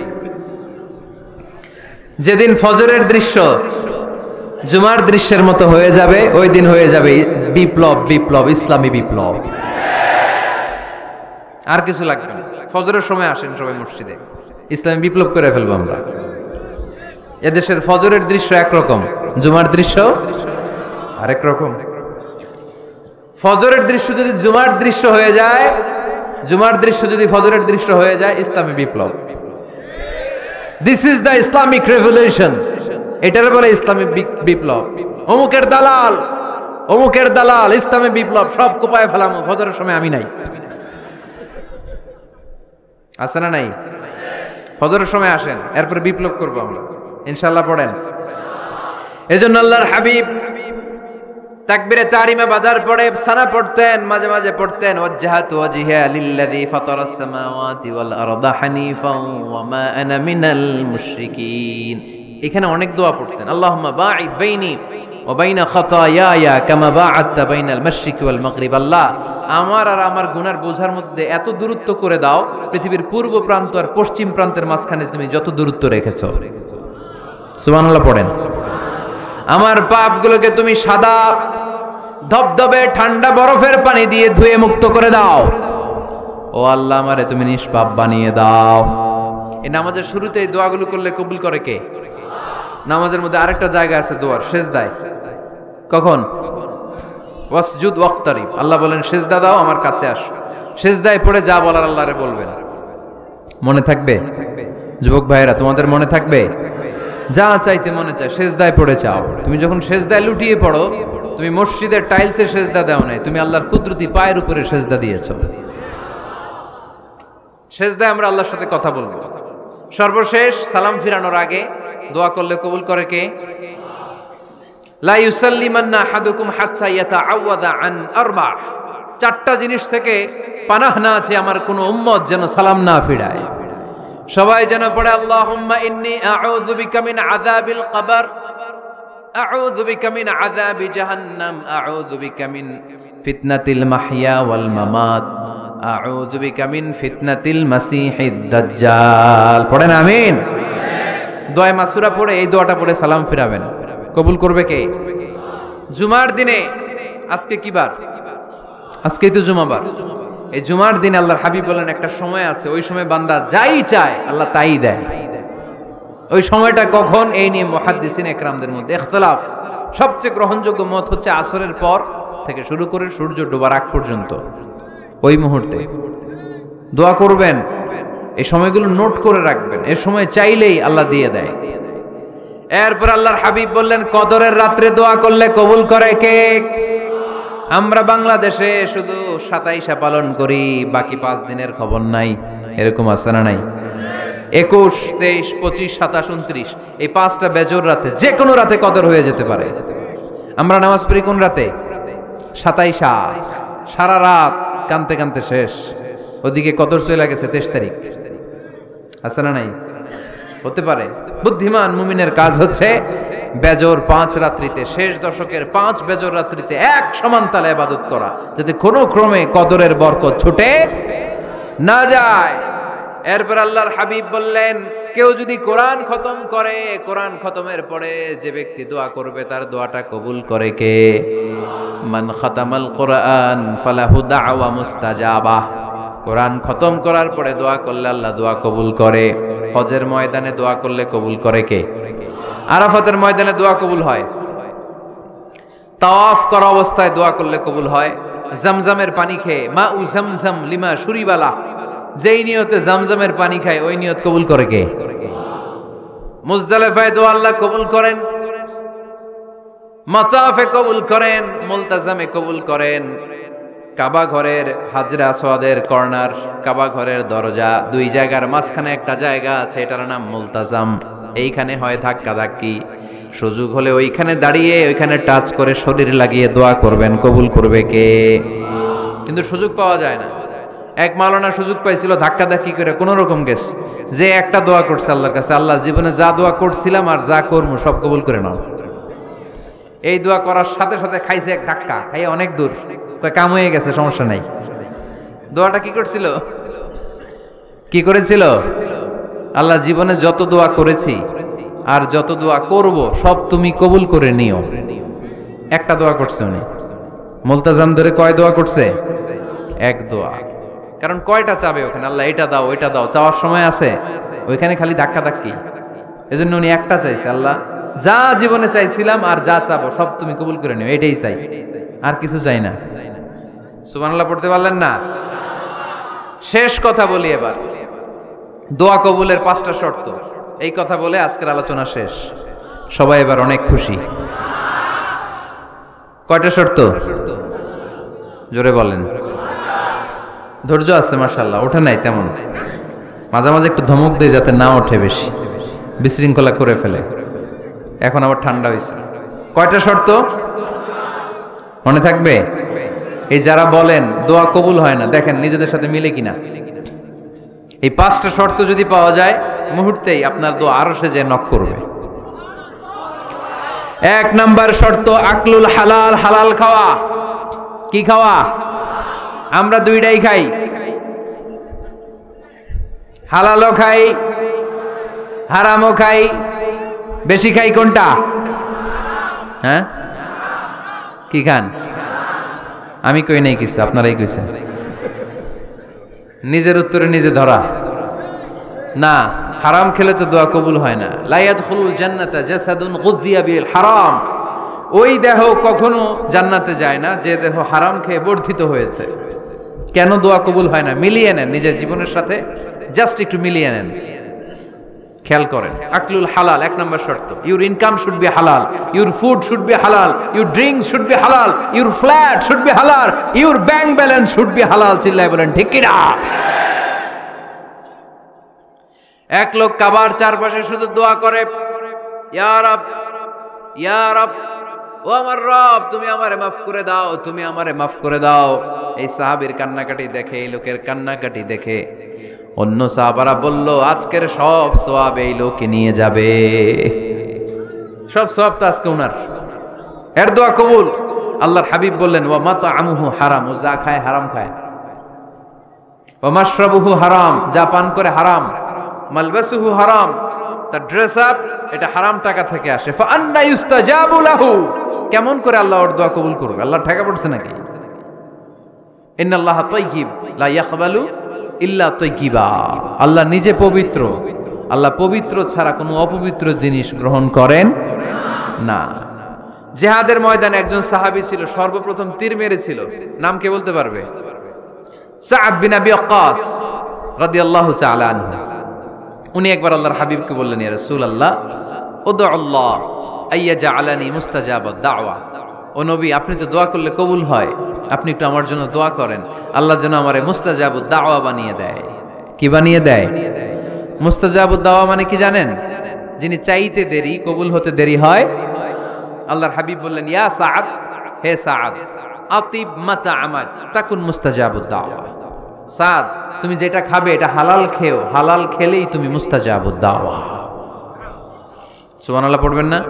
যেদিন ফজরের দৃশ্য জুমার দৃশ্যের মতো হয়ে যাবে, ওই দিন হয়ে যাবে বিপ্লব, বিপ্লব, ইসলামী বিপ্লব। আর কিছু লাগবে না। ফজরের সময় আসেন সবাই মসজিদে, ইসলামী বিপ্লব করে ফেলবো আমরা। এদেশের ফজরের দৃশ্য একরকম, জুমার দৃশ্য আরেক রকম। ফজরের দৃশ্য যদি জুমার দৃশ্য হয়ে যায়, জুমার দৃশ্য যদি ফজরের দৃশ্য হয়ে যায়, ইসলামী বিপ্লব। This is the Islamic revolution. এটার বলে ইসলামী বিপ্লব। অমুকের দালাল, অমুকের দালাল, ইসলামী বিপ্লব সব কোপায় ফেলাম। ফজরের সময় আমি নাই, আছে না নাই? ফজরের সময় আসেন, এরপর বিপ্লব করবো আমরা ইনশাআল্লাহ। পড়েন। এজন্য আল্লাহর হাবিব তাকবীরে তাহরিমা বাদার পরে সানা পড়তেন, মাঝে মাঝে পড়তেন ওয়াজহাতু ওয়াজহিয়া লিল্লাযী ফাতারাস সামাওয়াতি ওয়াল আরদা হানিফান ওয়া মা আনা মিনাল মুশরিকিন। এখানে অনেক দোয়া পড়তেন। আল্লাহুম্মা বাঈদ বাইনি ওয়া বাইনা খাতায়ায়া কামা বাআদতা বাইনাল মাশরিকি ওয়াল মাগরিব। আল্লাহ, আমার আর আমার গুনার বোঝার মধ্যে এত দূরত্ব করে দাও, পৃথিবীর পূর্ব প্রান্ত আর পশ্চিম প্রান্তের মাঝখানে তুমি যত দূরত্ব রেখেছো। সুবহানাল্লাহ পড়েন। আমার পাপগুলোকে তুমি সাদা ধবধবে ঠান্ডা বরফের পানি দিয়ে ধুয়ে মুক্ত করে দাও। ও আল্লাহ, আমারে তুমি নিষ্পাপ বানিয়ে দাও। এই নামাজের শুরুতে এই দোয়াগুলো করলে কবুল করে কে? নামাজের মধ্যে আরেকটা জায়গা আছে দোয়ার, সেজদায়। কখন? ওয়াসজুদ ওয়াক্তারিব। আল্লাহ বলেন সেজদা দাও, আমার কাছে আসো। সেজদায় পড়ে যা বলার আল্লাহরে বলবেন। মনে থাকবে? যুবক ভাইয়েরা, তোমাদের মনে থাকবে? যা চাইতে মনে চায় সেজদায় পড়ে চাও। তুমি যখন সেজদায় লুটিয়ে পড়ো, তুমি মসজিদের টাইলসে সেজদা দাও নাই, তুমি আল্লাহর কুদরতি পায়ের উপরে সেজদা দিয়েছো। সেজদায় আমরা আল্লাহর সাথে কথা বলবো। সর্বশেষ সালাম ফিরানোর আগে দোয়া করলে কবুল করে কে? লা ইউসাল্লিমান্না আহাদুকুম হাত্তা ইয়াতাআওয়াযা আন আরবা। 4টা জিনিস থেকে পানাহ না আছে আমার কোন উম্মত যেন সালাম না ফিরায়। সবাই যেন পড়ে আল্লাহুম্মা ইন্নী আউযু বিকা মিন আযাবিল কবর, আউযু বিকা মিন আযাবি জাহান্নাম, আউযু বিকা মিন ফিতনাতিল মাহইয়া ওয়াল মামাত, আউযু বিকা মিন ফিতনাতিল মাসিহিদ দাজ্জাল। পড়েন আমিন। দোয়া মাসুরা পড়ে এই দোয়াটা পড়ে সালাম ফিরাবেন। কবুল করবে কে? জুমার দিনে, আজকে কি বার? আজকেই তো জুমাবার। এই জুমার দিনে আল্লাহর হাবিব বলেন একটা সময় আছে, ওই সময় বান্দা যাই চায় আল্লাহ তাই দেয়। ওই সময়টা কখন? এই নিয়ে মুহাদ্দিসিন একরামদের মধ্যে ইখতিলাফ। সবচেয়ে গ্রহণযোগ্য মত হচ্ছে আসরের পর থেকে শুরু করে সূর্য ডোবার আগ পর্যন্ত, ওই মুহূর্তে দোয়া করবেন। এই সময়গুলো নোট করে রাখবেন, এর সময় চাইলেই আল্লাহ দিয়ে দেয়। এরপর আল্লাহর হাবিব বললেন কদরের রাত্রে দোয়া করলে কবুল করে কে? আমরা বাংলাদেশে শুধু 27 পালন করি, বাকি 5 দিনের খবর নাই। এরকম আছে না নাই? 21, 23, 25, 27, 29 এই 5টা বেজোর রাতে, যে কোনো রাতে কদর হয়ে যেতে পারে। আমরা নামাজ পড়ি কোন রাতে? 27। সারা রাত কানতে কানতে শেষ, ওদিকে কদর চলে গেছে 23 তারিখ। আছে না নাই? হতে পারে। বুদ্ধিমান মুমিনের কাজ হচ্ছে বেজর 5 রাত্রিতে, শেষ দশকের 5 বেজর রাত্রিতে এক সমান তালে ইবাদত করা, যাতে কোনো ক্রমে কদরের বরকত ছুটে না যায়। এরপর আল্লাহর হাবিব বললেন কেউ যদি কোরআন খতম করে, কোরআন খতমের পরে যে ব্যক্তি দোয়া করবে তার দোয়াটা কবুল করে কে? মান খাতামাল কোরআন ফালাহু দাওয়া মুস্তাজাবা। কোরআন খতম করার পরে দোয়া করলে আল্লাহ দোয়া কবুল করে। হজের ময়দানে দোয়া করলে কবুল করে কে? আরাফাতের ময়দানে দোয়া কবুল হয়। তাওয়াফ করা অবস্থায় দোয়া করলে কবুল হয়। জামজামের পানি খেয়ে মা উ জামজাম লিমা শুরিবালা, যেই নিয়তে জামজামের পানি খায় ওই নিয়ত কবুল করে কে? মুজদালিফায় দোয়া আল্লাহ কবুল করেন, মাতাফে কবুল করেন, মুলতাজামে কবুল করেন। কাবা ঘরের হাজরা আসওয়াদের কর্নার, কাবা ঘরের দরজা, 2 জায়গার মাঝখানে একটা জায়গা আছে, এটার নাম মুলতাজাম। এইখানে হয় ধাক্কা ধাক্কি, সুযোগ হলে ওইখানে দাঁড়িয়ে ওইখানে টাচ করে শরীর লাগিয়ে দোয়া করবেন, কবুল করবে কে? কিন্তু সুযোগ পাওয়া যায় না। এক মাওলানা সুযোগ পাইছিল ধাক্কা ধাক্কি করে কোন রকম গেছে, যে একটা দোয়া করছে আল্লাহর কাছে, আল্লাহ জীবনে যা দোয়া করছিলাম আর যা করবো সব কবুল করে নাও। এই দোয়া করার সাথে সাথে খাইছে এক ধাক্কা, খাইয়ে অনেক দূর, কাম হয়ে গেছে, সমস্যা নাই। দোয়াটা কি করছিল? কি করেছিল? আল্লাহ জীবনে যত দোয়া করেছি আর যত দোয়া করব সব তুমি কবুল করে নিও। একটা দোয়া করছে উনি। মুলতাজাম ধরে কয় দোয়া করছে? এক দোয়া। কারণ কয়টা চাবে ওখানে? আল্লাহ এটা দাও ওইটা দাও, চাওয়ার সময় আছে? ওইখানে খালি ধাক্কা ধাক্কি। এজন্য উনি একটা চাইছে, আল্লাহ যা জীবনে চাইছিলাম আর যা চাবো সব তুমি কবুল করে নিও, এটাই চাই, আর কিছু চাই না। সুবহানাল্লাহ পড়তে পারলেন না? শেষ কথা বলি এবার, দোয়া কবুলের 5টা শর্ত। এই কথা বলে আজকের আলোচনা শেষ। সবাই এবার অনেক খুশি। কয়টা শর্ত? জোরে বলেন। ধৈর্য আছে মাশাআল্লাহ, ওঠে নাই তেমন, মাঝে মাঝে একটু ধমক দেয় যাতে না ওঠে, বেশি বিশৃঙ্খলা করে ফেলে। এখন আবার ঠান্ডা হয়েছে। কয়টা শর্ত মনে থাকবে? এই যারা বলেন দোয়া কবুল হয় না, দেখেন নিজেদের সাথে মিলে কিনা। এই 5টা শর্ত যদি পাওয়া যায় মুহূর্তেই আপনার দোয়া আরশে যে নক করবে। 1 নাম্বার শর্ত আকলুল হালাল, হালাল খাওয়া। কি খাওয়া? আমরা 2টাই খাই, হালালও খাই হারামও খাই। বেশি খাই কোনটা? হ্যাঁ, কি খান? আমি কই নাই কিছু, আপনারাই কইছেন। নিজের উত্তরে নিজে ধরা না। হারাম খেলে তো দোয়া কবুল হয় না। লা ইয়াদখুলুল জান্নাতা জাসাদুন গুযিয়া বিল হারাম। ওই দেহ কখনো জান্নাতে যায় না যে দেহ হারাম খেয়ে বর্ধিত হয়েছে। কেন দোয়া কবুল হয় না? মিলিয়ে নেন নিজের জীবনের সাথে, জাস্ট একটু মিলিয়ে নেন, খেয়াল করেন। আকলুল হালাল 1 নম্বর শর্ত। Your income should be halal, your food should be halal, your drinks should be halal, your flat should be halal, your bank balance should be halal. চিল্লায় বলেন ঠিক কি না? এক লোক কাবার চারপাশে শুধু দোয়া করে, ইয়া রব, ইয়া রব, ও আমার রব তুমি আমারে মাফ করে দাও, তুমি আমারে মাফ করে দাও। এই সাহাবীর কান্নাকাটি দেখে, এই লোকের কান্নাকাটি দেখে অন্য সাহাবারা বলল, আজকের সব সওয়াব এই লোকে নিয়ে যাবে, সব সওয়াব তো আজকে উনার, এর দোয়া কবুল। আল্লাহর হাবিব বললেন, ওয়া মাতআমুহু হারাম, ও যা খায় হারাম খায়, ওয়া মাশরাবুহু হারাম, যা পান করে হারাম, মালবাসুহু হারাম, তার ড্রেস আপ এটা হারাম টাকা থেকে আসে। ফাআন্না ইউস্তাজাবু লাহু, কেমন করে আল্লাহ ওর দোয়া কবুল করবে? আল্লাহ ঠেকা পড়ছে নাকি? ইন্নাল্লাহা তাইয়্যিব লা ইয়াকবালু ইল্লা তাইয়্যিবা, আল্লাহ নিজে পবিত্র, আল্লাহ পবিত্র ছাড়া কোনো অপবিত্র জিনিস গ্রহণ করেন না। জিহাদের ময়দানে একজন সাহাবী ছিল, সর্বপ্রথম তীর মেরেছিল, নাম কে বলতে পারবে? সাআদ বিন আবি ওয়াক্কাস রাদিয়াল্লাহু তাআলা আনহু। উনি একবার আল্লাহর হাবিবকে বললেন, ইয়া রাসূলুল্লাহ উদউ আল্লাহ আইয়াজআলানি মুস্তাজাবাদ দাওয়া, ও নবী আপনি তো দোয়া করলে কবুল হয়, আপনি একটু আমার জন্য দোয়া করেন, আল্লাহ যেন আমারে মুস্তাজাবুদ দাওয়া বানিয়ে দেয়। কি বানিয়ে দেয়? মুস্তাজাবুদ দাওয়া মানে কি জানেন? যিনি চাইতে দেরি কবুল হতে দেরি হয়। আল্লাহর হাবিব বললেন, ইয়া সাআদ, হে সাআদ, আতিব মাতআমাক তাকুন মুস্তাজাবুদ দাওয়া। সাদ, তুমি যেটা খাবে এটা হালাল খেও, হালাল খেলেই তুমি মুস্তাজাবুদ দাওয়া। সুবহানাল্লাহ পড়বেন না?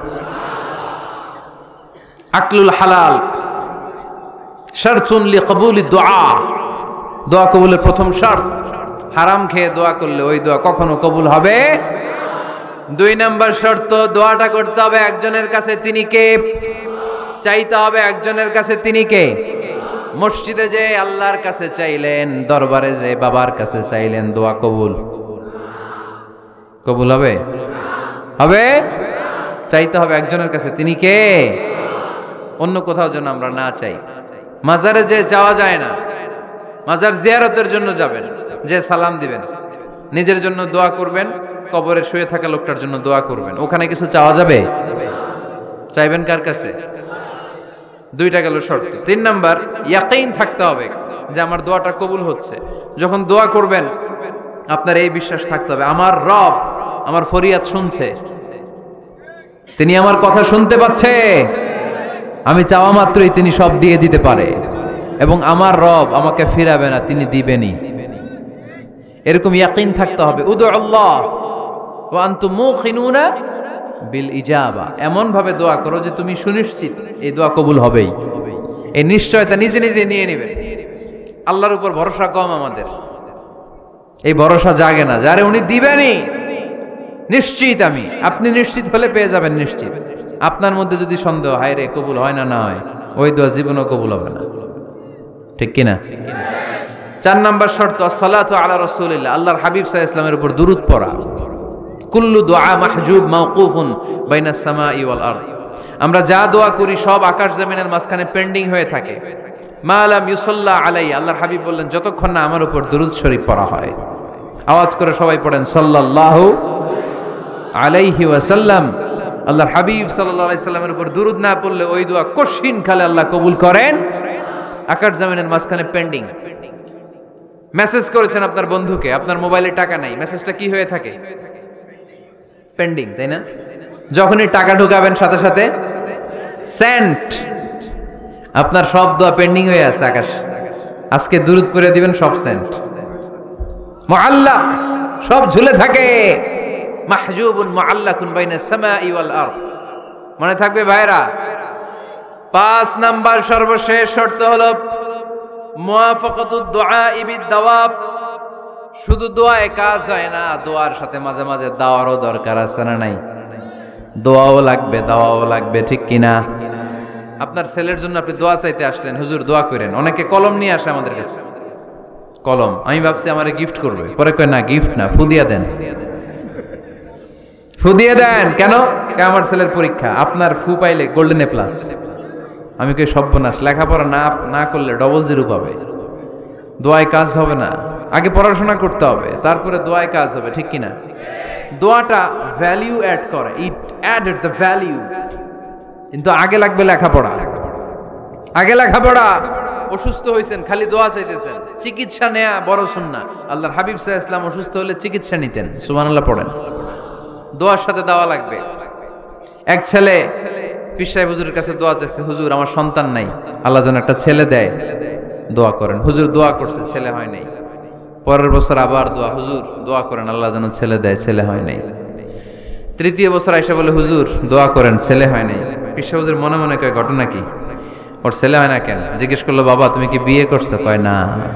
আকলুল হালাল শারতুন লিকবুলিদ দুআ, দোয়া কবুলের প্রথম শর্ত। হারাম খেয়ে দোয়া করলে ওই দোয়া কখনো কবুল হবে। 2 নাম্বার শর্ত, দোয়াটা করতে হবে একজনের কাছে, তিনি কে? চাইতে হবে একজনের কাছে, তিনি কে? মসজিদে যে আল্লাহর কাছে চাইলেন, দরবারে যে বাবার কাছে চাইলেন, দোয়া কবুল কবুল হবে? হবে? চাইতে হবে একজনের কাছে, তিনি কে? অন্য কোথাও যেন আমরা না চাই। মাজারে যে যাওয়া যায় না, মাজার জিয়ারতের জন্য যাবেন, যে সালাম দিবেন, নিজের জন্য দোয়া করবেন, কবরে শুয়ে থাকা লোকটার জন্য দোয়া করবেন, ওখানে কিছু চাওয়া যাবে? চাইবেন কার কাছে? 2টা গেল শর্ত। 3 নাম্বার, ইয়াকিন থাকতে হবে যে আমার দোয়াটা কবুল হচ্ছে। যখন দোয়া করবেন আপনার এই বিশ্বাস থাকতে হবে, আমার রব আমার ফরিয়াদ শুনছে, তিনি আমার কথা শুনতে পাচ্ছে, আমি চাওয়া মাত্রই তিনি সব দিয়ে দিতে পারে, এবং আমার রব আমাকে ফিরাবে না, তিনি দিবেনই। এরকম ইয়াকিন থাকতে হবে। উদু আল্লাহ ওয়া আনতুম মুখিনুনা বিল ইজাবা, এমন ভাবে দোয়া করো যে তুমি সুনিশ্চিত এই দোয়া কবুল হবেই। এই নিশ্চয়তা নিজে নিজে নিয়ে নেবেন। আল্লাহর উপর ভরসা কম আমাদের, এই ভরসা জাগে না, যারে উনি দিবেনই নিশ্চিত আমি, আপনি নিশ্চিত হলে পেয়ে যাবেন নিশ্চিত। আপনার মধ্যে যদি সন্দেহ, হায় রে কবুল হয় না, না হয়, ওই দোয়া জীবনও কবুল হবে না। ঠিক কিনা? 4 নাম্বার শর্ত, আসসালাতু আলা রাসূলিল্লাহ, আল্লাহর হাবিব সাল্লাল্লাহু আলাইহি ওয়াসাল্লামের উপর দুরূদ পড়া। কুল্লু দুআ মাহজুব মাওকুফুন বাইনাস সামাই ওয়াল আরদ, আমরা যা দোয়া করি সব আকাশ জমিনের মাঝখানে পেন্ডিং হয়ে থাকে। মা লাম ইউসাল্লা আলাইহি, আল্লাহর হাবিব বললেন যতক্ষণ না আমার উপর দুরূদ শরীফ পড়া হয়। আওয়াজ করে সবাই পড়েন সাল্লাল্লাহু আলাইহি ওয়াসাল্লাম। আল্লাহর হাবিব সাল্লাল্লাহু আলাইহি সাল্লামের উপর দুরূদ না পড়লে ওই দোয়া কঠিন কালে আল্লাহ কবুল করেন, আকাশ জমিনের মাঝখানে পেন্ডিং। মেসেজ করেছেন আপনার বন্ধুকে, আপনার মোবাইলে টাকা নাই, মেসেজটা কি হয়ে থাকে? পেন্ডিং, তাই না? যখনই টাকা ঢুকাবেন সাথে সাথে সেন্ট, আপনার সব দোয়া পেন্ডিং হয়ে আছে আকাশ। আজকে দুরূদ করে দিবেন, সব সেন্ট, মুআল্লাক, সব ঝুলে থাকে। মাহজুবুন মুআল্লাকুন বাইনাস সামাই ওয়াল আরদ, মনে থাকবে ভাইরা? 5 নাম্বার সর্বশেষ শর্ত হলো মুওয়াফাকাতুদ দুআ বিদ দাওয়াব। শুধু দোয়ায় কাজ হয় না, দোয়ার সাথে মাঝে মাঝে দাওয়ারও দরকার আছে না নাই? দোয়াও লাগবে, দাওয়াও লাগবে, ঠিক কিনা? আপনার ছেলের জন্য আপনি দোয়া চাইতে আসলেন, হুজুর দোয়া করেন, অনেকে কলম নিয়ে আসে আমাদের কাছে, কলম। আমি ভাবছি আমারে গিফট করবে, পরে কয় না গিফট না, ফু দিয়ে দেন, ফু দিয়ে দেন। কেন? আমার ছেলের পরীক্ষা, আপনার ফু পাইলে গোল্ডেন A+। আমি কই সর্বনাশ, লেখাপড়া না করলে ডবল 0 পাবে, দোয়ায় কাজ হবে না। আগে পড়াশোনা করতে হবে, তারপরে দোয়ায় কাজ হবে, ঠিক কিনা? দোয়াটা ভ্যালিউ অ্যাড করে, ইট অ্যাডেড দ্য ভ্যালিউ। কিন্তু আগে লাগবে লেখাপড়া, আগে লেখাপড়া। অসুস্থ হয়েছেন, খালি দোয়া চাইতেছেন, চিকিৎসা নেয়া বড় সুন্নাহ। আল্লাহর হাবিব সাল্লাল্লাহু আলাইহি ওয়াসাল্লাম অসুস্থ হলে চিকিৎসা নিতেন, সুবহানাল্লাহ পড়েন। দোয়ার সাথে দাওয়া লাগবে। এক ছেলে পীর সাহেব হুজুরের কাছে দোয়া চাইছে, হুজুর আমার সন্তান নাই, আল্লাহ যেন একটা ছেলে দেয়, দোয়া করেন। হুজুর দোয়া করছে, ছেলে হয় নাই। পরের বছর আবার দোয়া, হুজুর দোয়া করেন আল্লাহ যেন ছেলে দেয়, ছেলে হয় নাই। তৃতীয় বছর আইসা বলে হুজুর দোয়া করেন, ছেলে হয় নাই। পিসা হুজুর মনে মনে কয় ঘটনা কি, ওর ছেলে হয় না কেন? জিজ্ঞেস করলো বাবা তুমি কি বিয়ে করছো? কয় না,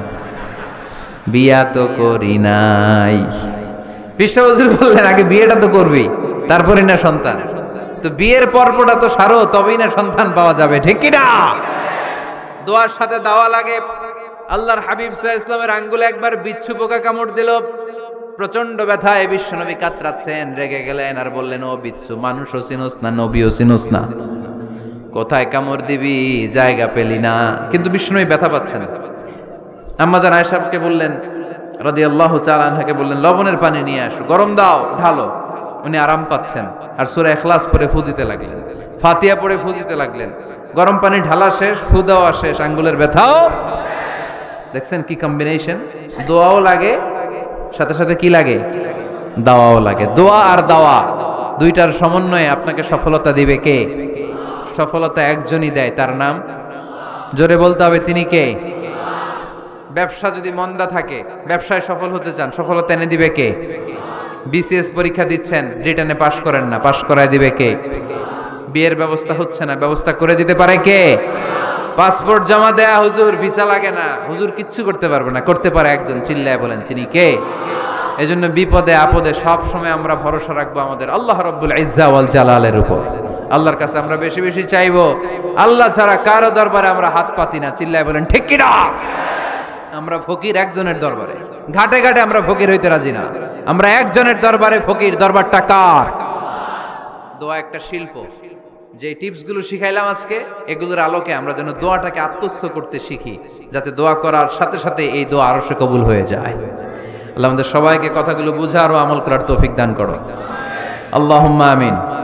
বিয়া তো করি নাই। পিসা হুজুর বললেন আগে বিয়েটা তো করবি, তারপরে না সন্তান। তো বিয়ের পর্বটা তো সারো, তবেই না সন্তান পাওয়া যাবে, ঠিক কি না? দোয়ার সাথে দাওয়া লাগে। আল্লাহর হাবিব সাল্লাল্লাহু আলাইহি ওয়াসাল্লামের আঙ্গুলে একবার বিচ্ছু পোকা কামড় দিল, প্রচন্ড ব্যথায় বিশ্বনবী কাতরাচ্ছেন, রেগে গেলেন আর বললেন ও বিচ্ছু, মানুষও চিনোস না, নবীও চিনোস না, কোথায় কামড় দিবি জায়গা পেলি না। কিন্তু বিশ্বনবী ব্যথা পাচ্ছেন। আম্মা জান আয়েশাকে বললেন রাদিয়াল্লাহু তাআলা আনহাকে বললেন লবণের পানি নিয়ে আসো, গরম দাও, ঢালো। উনি আরাম পাচ্ছেন আর সূরা ইখলাস পড়ে ফু দিতে লাগলেন, ফাতিহা পড়ে ফু দিতে লাগলেন। গরম পানি ঢালা শেষ, ফু দেওয়া শেষ, আঙ্গুলের ব্যথাও। দেখছেন কি কম্বিনেশন, দোয়াও লাগে সাথে সাথে কি লাগে, দাওয়াও লাগে। দোয়া আর দাওয়া দুইটার সমন্বয়ে আপনাকে সফলতা দিবে কে? সফলতা একজনই দেয়, তার নাম জোরে বলতে হবে, তিনি কে? ব্যবসা যদি মন্দা থাকে, ব্যবসায় সফল হতে চান, সফলতা এনে দিবে কে? বিসিএস পরীক্ষা দিচ্ছেন, রিটেনে পাশ করেন না, পাশ করায় দিবে কে? বিয়ের ব্যবস্থা হচ্ছে না, ব্যবস্থা করে দিতে পারে কে? পাসপোর্ট জমা দেয়া হুজুর, ভিসা লাগে না, হুজুর কিচ্ছু করতে পারবে না, করতে পারে একজন, চিল্লায় বলেন তিনি কে? এজন্য বিপদে আপদে সব সময় আমরা ভরসা রাখবো আমাদের আল্লাহ রাব্বুল ইজ্জা ওয়াল জালালের উপর। আল্লাহর কাছে আমরা বেশি বেশি চাইবো। আল্লাহ ছাড়া কারো দরবারে আমরা হাত পাতি না, চিল্লায় বলেন ঠিক কি না? আমরা ফকির একজনের দরবারে, ঘাটে ঘাটে আমরা ফকির হইতে রাজি না, আমরা একজনের দরবারে ফকির। দরবারটা কার? দোয়া একটা শিল্প। যে টিপস গুলো শিখাইলাম আজকে, এগুলোর আলোকে আমরা যেন দোয়াটাকে আত্মস্থ করতে শিখি, যাতে দোয়া করার সাথে সাথে এই দোয়া আরো সে কবুল হয়ে যায়। আল্লাহ আমাদের সবাইকে কথাগুলো বুঝার ও আমল করার তৌফিক দান করো, আল্লাহুম্মা আমিন।